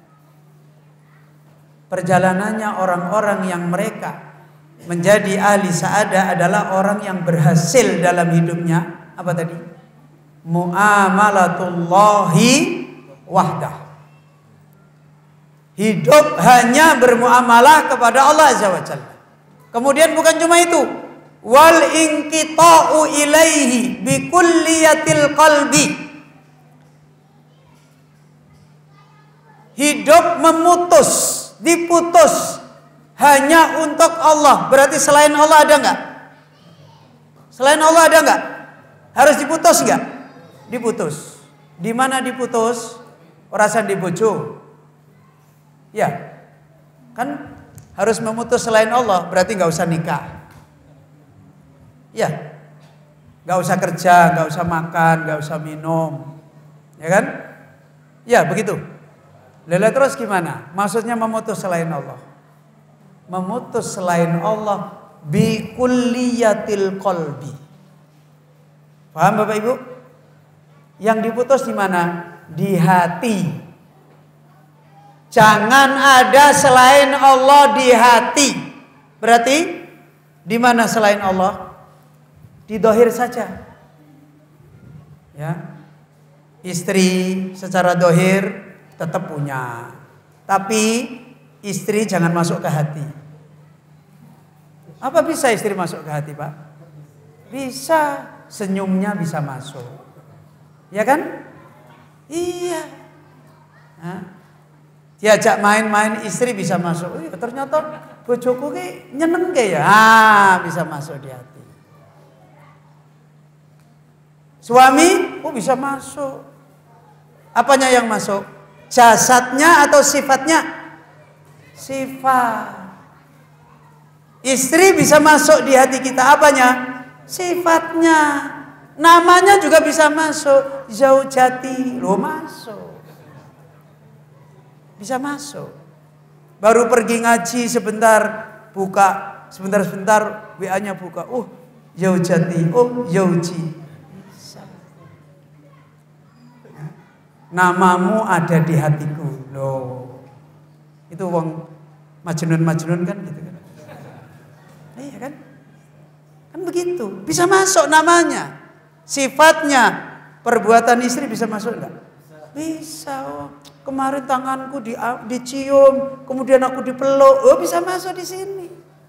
Perjalanannya orang-orang yang mereka menjadi ahli sa'adah adalah orang yang berhasil dalam hidupnya. Apa tadi? Mu'amalatullahi wahdah. Hidup hanya bermuamalah kepada Allah Azza wa Jalla. Kemudian bukan cuma itu, wal inqita'u ilaihi bi kulliyatil qalbi. Hidup memutus, diputus hanya untuk Allah. Berarti selain Allah ada enggak? Selain Allah ada enggak? Harus diputus enggak? Diputus. Di mana diputus? Orasan di bojo. Ya. Kan harus memutus selain Allah, berarti enggak usah nikah. Ya, nggak usah kerja, nggak usah makan, nggak usah minum, ya kan? Ya begitu. Lalu terus gimana? Maksudnya memutus selain Allah. Memutus selain Allah bi kulliyatil qalbi. Paham Bapak Ibu? Yang diputus di mana? Di hati. Jangan ada selain Allah di hati. Berarti di mana selain Allah? Di dohir saja. Ya. Istri secara dohir tetap punya, tapi istri jangan masuk ke hati. Apa bisa istri masuk ke hati Pak? Bisa, senyumnya bisa masuk. Ya kan? Iya. Nah, diajak main-main istri bisa masuk. Oh, iya, ternyata bojoku ki nyeneng ke ya. Bisa masuk di hati. Suami, bisa masuk. Apanya yang masuk? Jasadnya atau sifatnya? Sifat. Istri bisa masuk di hati kita, apanya? Sifatnya. Namanya juga bisa masuk. Zaujati, loh masuk. Bisa masuk. Baru pergi ngaji sebentar, buka. Sebentar-sebentar WA-nya buka. Zaujati, zauji. Namamu ada di hatiku. Loh. Itu wong majnun-majnun kan gitu kan. Iya kan? Kan begitu. Bisa masuk namanya, sifatnya, Perbuatan istri bisa masuk enggak? Bisa. Oh, kemarin tanganku dicium, kemudian aku dipeluk. Oh, bisa masuk di sini.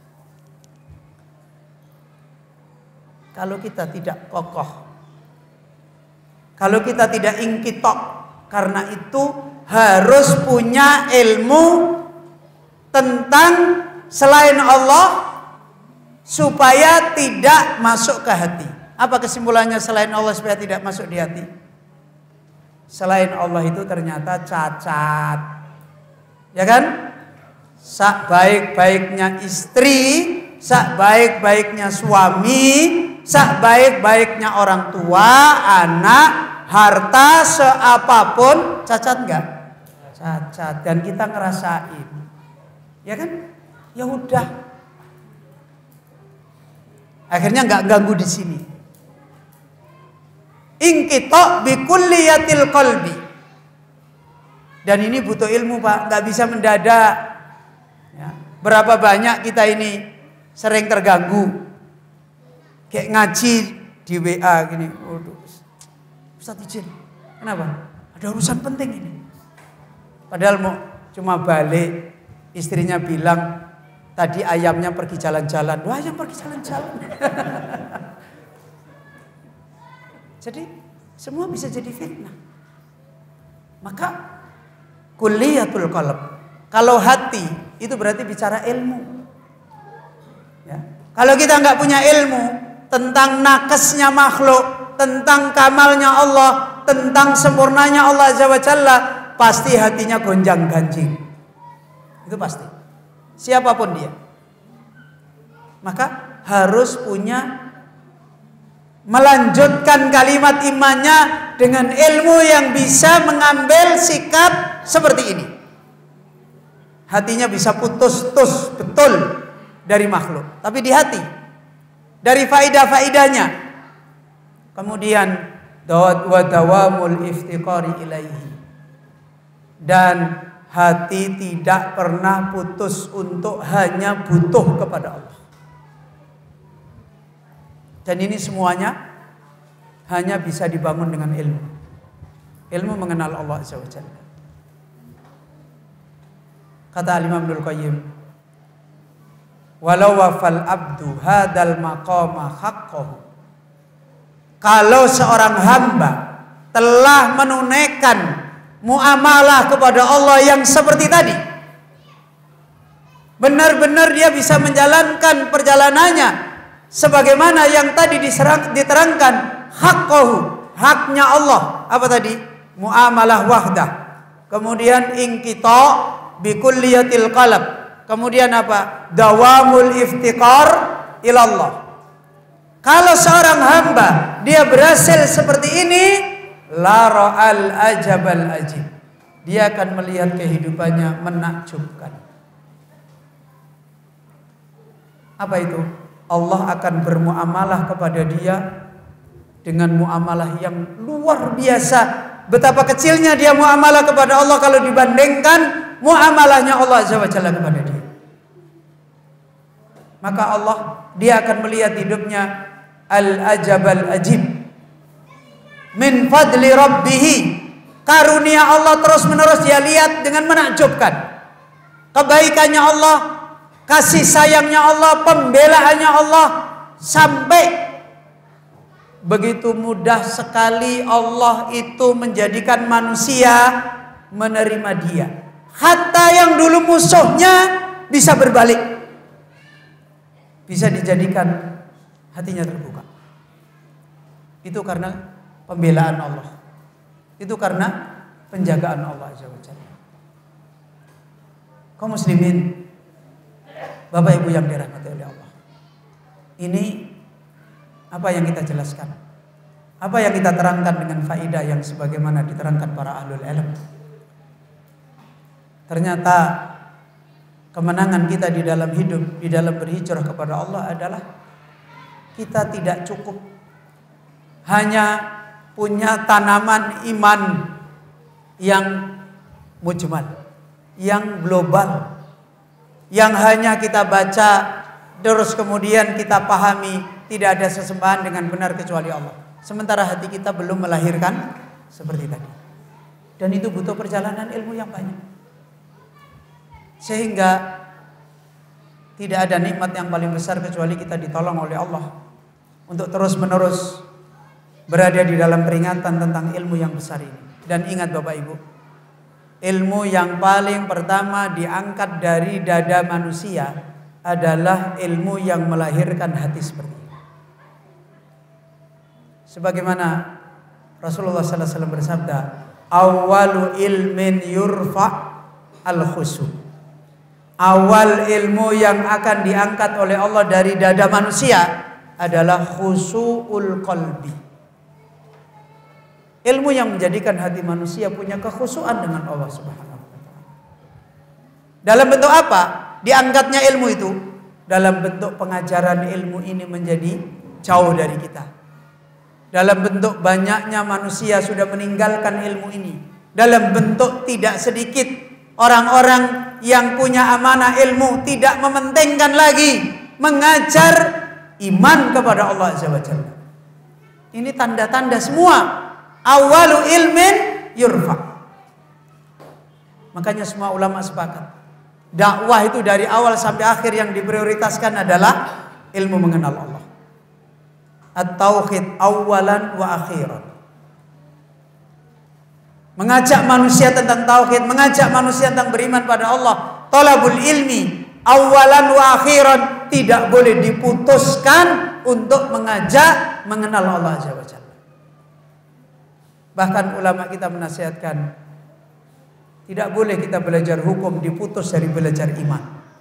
Kalau kita tidak kokoh, kalau kita tidak ingkitok, karena itu harus punya ilmu tentang selain Allah supaya tidak masuk ke hati. Apa kesimpulannya selain Allah supaya tidak masuk di hati? Selain Allah itu ternyata cacat, ya kan? Sak baik-baiknya istri, sak baik-baiknya suami, sak baik-baiknya orang tua, anak, harta, seapapun, cacat enggak? Cacat. Dan kita ngerasain, ya kan? Ya udah. Akhirnya enggak ganggu di sini. Ingkitok bikulliyatil qalbi. Dan ini butuh ilmu, Pak, enggak bisa mendadak. Ya. Berapa banyak kita ini sering terganggu. Kayak ngaji di WA gini. Waduh. Ustaz izin. Kenapa? Ada urusan penting ini. Padahal mau cuma balik, istrinya bilang tadi ayamnya pergi jalan-jalan. Wah, ayam pergi jalan-jalan. Jadi semua bisa jadi fitnah. Maka kulliyatul qalb. Kalau hati itu berarti bicara ilmu. Ya. Kalau kita nggak punya ilmu tentang nakesnya makhluk, tentang kamalnya Allah, tentang sempurnanya Allah Azza wa Jalla, pasti hatinya gonjang-ganjing. Itu pasti. Siapapun dia. Maka harus punya melanjutkan kalimat imannya dengan ilmu yang bisa mengambil sikap seperti ini. Hatinya bisa putus-tus betul dari makhluk, tapi di hati, dari faidah-faidahnya. Kemudian wa dawamul iftiqari ilaihi, dan hati tidak pernah putus untuk hanya butuh kepada Allah. Dan ini semuanya hanya bisa dibangun dengan ilmu. Ilmu mengenal Allah Azza wa Jalla. Kata Imam Ibnul Qayyim, walau wafal abdu hadal maqama haqqahu. Kalau seorang hamba telah menunaikan muamalah kepada Allah yang seperti tadi, benar-benar dia bisa menjalankan perjalanannya sebagaimana yang tadi diterangkan, haqqahu, haknya Allah. Apa tadi? Muamalah wahdah. Kemudian inqita bikulliyatil qalb. Kemudian apa? Dawamul iftiqar ilallah. Kalau seorang hamba dia berhasil seperti ini, la ra'al ajabal ajib. Dia akan melihat kehidupannya menakjubkan. Apa itu? Allah akan bermuamalah kepada dia dengan muamalah yang luar biasa. Betapa kecilnya dia muamalah kepada Allah kalau dibandingkan muamalahnya Allah Azza wa Jalla kepada dia. Maka dia akan melihat hidupnya al-ajab al-ajib min fadli rabbih. Karunia Allah terus menerus dia lihat dengan menakjubkan. Kebaikannya Allah, kasih sayangnya Allah, pembelaannya Allah, sampai begitu mudah sekali Allah itu menjadikan manusia menerima dia. Hatta yang dulu musuhnya bisa berbalik, bisa dijadikan hatinya terbuka. Itu karena pembelaan Allah. Itu karena penjagaan Allah Azza wa Jalla. Kaum muslimin, Bapak Ibu yang dirahmati oleh Allah, ini apa yang kita jelaskan, apa yang kita terangkan dengan faidah yang sebagaimana diterangkan para ahlul ilm. Ternyata kemenangan kita di dalam hidup, di dalam berhijrah kepada Allah adalah kita tidak cukup hanya punya tanaman iman yang mujmal, yang global, yang hanya kita baca terus kemudian kita pahami tidak ada sesembahan dengan benar kecuali Allah. sementara hati kita belum melahirkan seperti tadi. Dan itu butuh perjalanan ilmu yang banyak. Sehingga tidak ada nikmat yang paling besar kecuali kita ditolong oleh Allah untuk terus menerus berada di dalam peringatan tentang ilmu yang besar ini. Dan ingat Bapak Ibu, ilmu yang paling pertama diangkat dari dada manusia adalah ilmu yang melahirkan hati seperti ini. Sebagaimana Rasulullah SAW bersabda, "Awwalu ilmin yurfa al-khusu." Awal ilmu yang akan diangkat oleh Allah dari dada manusia adalah khusu'ul qalbi. Ilmu yang menjadikan hati manusia punya kekhusuan dengan Allah Subhanahu wa taala. Dalam bentuk apa diangkatnya ilmu itu? Dalam bentuk pengajaran ilmu ini menjadi jauh dari kita. Dalam bentuk banyaknya manusia sudah meninggalkan ilmu ini. Dalam bentuk tidak sedikit orang-orang yang punya amanah ilmu tidak mementingkan lagi mengajar iman kepada Allah Azza wa Jalla. Ini tanda-tanda semua. Awalu ilmin yurfa. Makanya semua ulama sepakat, dakwah itu dari awal sampai akhir yang diprioritaskan adalah ilmu mengenal Allah. At-tauhid awalan wa akhiran. Mengajak manusia tentang tauhid, mengajak manusia tentang beriman pada Allah. Talabul ilmi awalan wa akhiran, tidak boleh diputuskan untuk mengajak mengenal Allah Azza wa Jalla. Bahkan ulama kita menasihatkan, tidak boleh kita belajar hukum diputus dari belajar iman.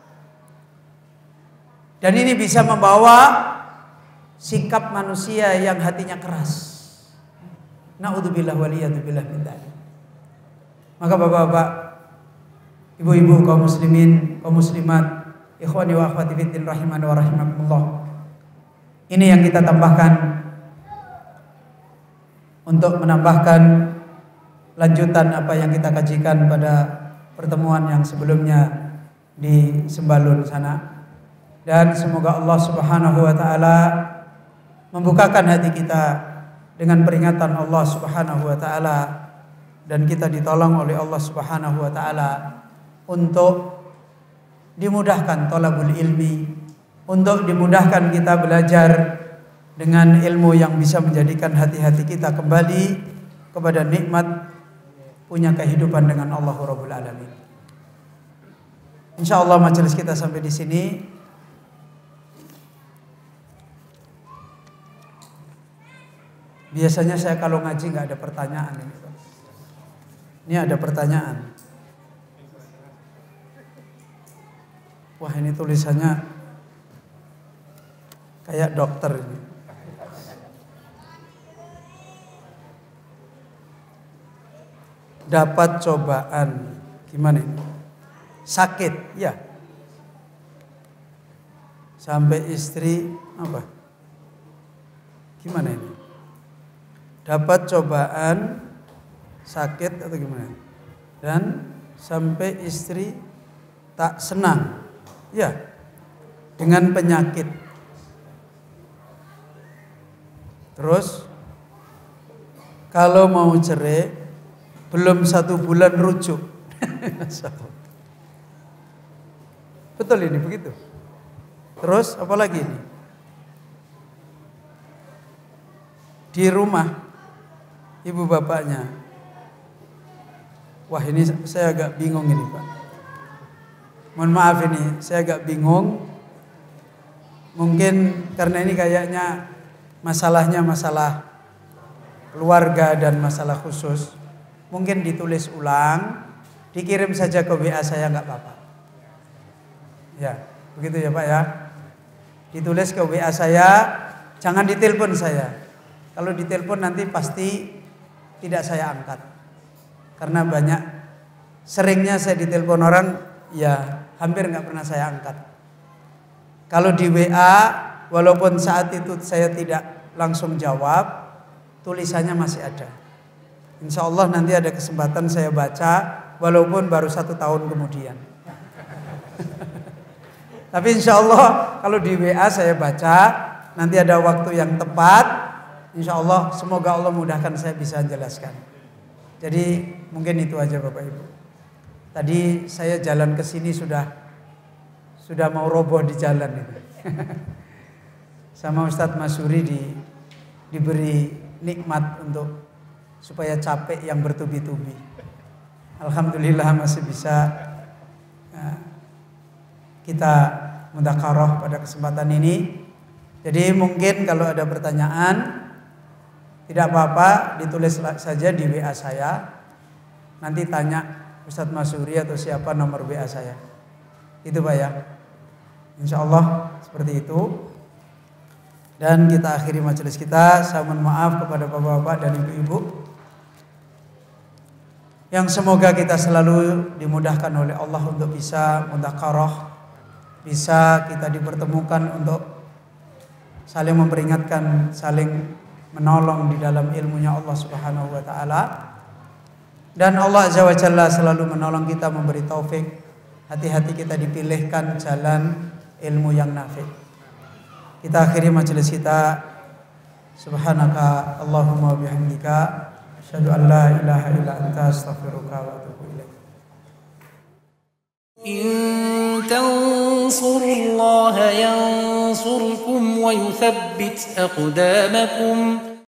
Dan ini bisa membawa sikap manusia yang hatinya keras. Na'udzubillah waliyadzubillah min dzalik. Maka bapak-bapak, ibu-ibu, kaum muslimin, kaum muslimat, ikhwani wa akhwati fiddin rahimani wa rahimakumullah. Ini yang kita tambahkan untuk menambahkan lanjutan apa yang kita kajikan pada pertemuan yang sebelumnya di Sembalun sana. Dan semoga Allah Subhanahu wa taala membukakan hati kita dengan peringatan Allah Subhanahu wa taala, dan kita ditolong oleh Allah Subhanahu wa taala untuk dimudahkan thalabul ilmi, untuk dimudahkan kita belajar dengan ilmu yang bisa menjadikan hati-hati kita kembali kepada nikmat punya kehidupan dengan Allah Rabbul Alamin. Insyaallah majelis kita sampai di sini. Biasanya saya kalau ngaji nggak ada pertanyaan ini. Ini ada pertanyaan. Wah, ini tulisannya kayak dokter ini. Dapat cobaan, gimana ini? Sakit, ya. Sampai istri apa? Gimana ini? Dapat cobaan, sakit atau gimana? Dan sampai istri tak senang, ya, dengan penyakit. Terus kalau mau cerai belum 1 bulan rujuk. Betul ini begitu. Terus apa lagi ini? Di rumah ibu bapaknya. Wah, ini saya agak bingung ini, Pak. Mohon maaf ini, saya agak bingung. Mungkin karena ini kayaknya masalahnya masalah keluarga dan masalah khusus. Mungkin ditulis ulang, dikirim saja ke WA saya, nggak apa-apa. Ya, begitu ya Pak ya. Ditulis ke WA saya, jangan ditelepon saya. Kalau ditelepon nanti pasti tidak saya angkat. Karena seringnya saya ditelepon orang, ya hampir nggak pernah saya angkat. Kalau di WA, walaupun saat itu saya tidak langsung jawab, tulisannya masih ada. Insya Allah nanti ada kesempatan saya baca, walaupun baru 1 tahun kemudian. Tapi insya Allah kalau di WA saya baca, nanti ada waktu yang tepat, insya Allah semoga Allah mudahkan saya bisa jelaskan. Jadi mungkin itu aja Bapak Ibu. Tadi saya jalan ke sini sudah mau roboh di jalan itu. Sama Ustadz Masyuri diberi nikmat untuk supaya capek yang bertubi-tubi. Alhamdulillah masih bisa kita mudzakarah pada kesempatan ini. Jadi mungkin kalau ada pertanyaan tidak apa-apa ditulis saja di WA saya. Nanti tanya Ustadz Masyuri atau siapa nomor WA saya. Itu Pak ya. Insya Allah seperti itu. Dan kita akhiri majelis kita. Saya mohon maaf kepada bapak-bapak dan ibu-ibu yang semoga kita selalu dimudahkan oleh Allah untuk bisa mudzakarah, bisa kita dipertemukan untuk saling memperingatkan, saling menolong di dalam ilmunya Allah Subhanahu wa taala. Dan Allah Azza wa Jalla selalu menolong kita, memberi taufik, hati-hati kita dipilihkan jalan ilmu yang nafi'. Kita akhiri majelis kita. Subhanaka Allahumma bihamdika asyhadu an la ilaha illa anta astaghfiruka wa atubu ilaik. إن تنصروا الله ينصركم ويثبت أقدامكم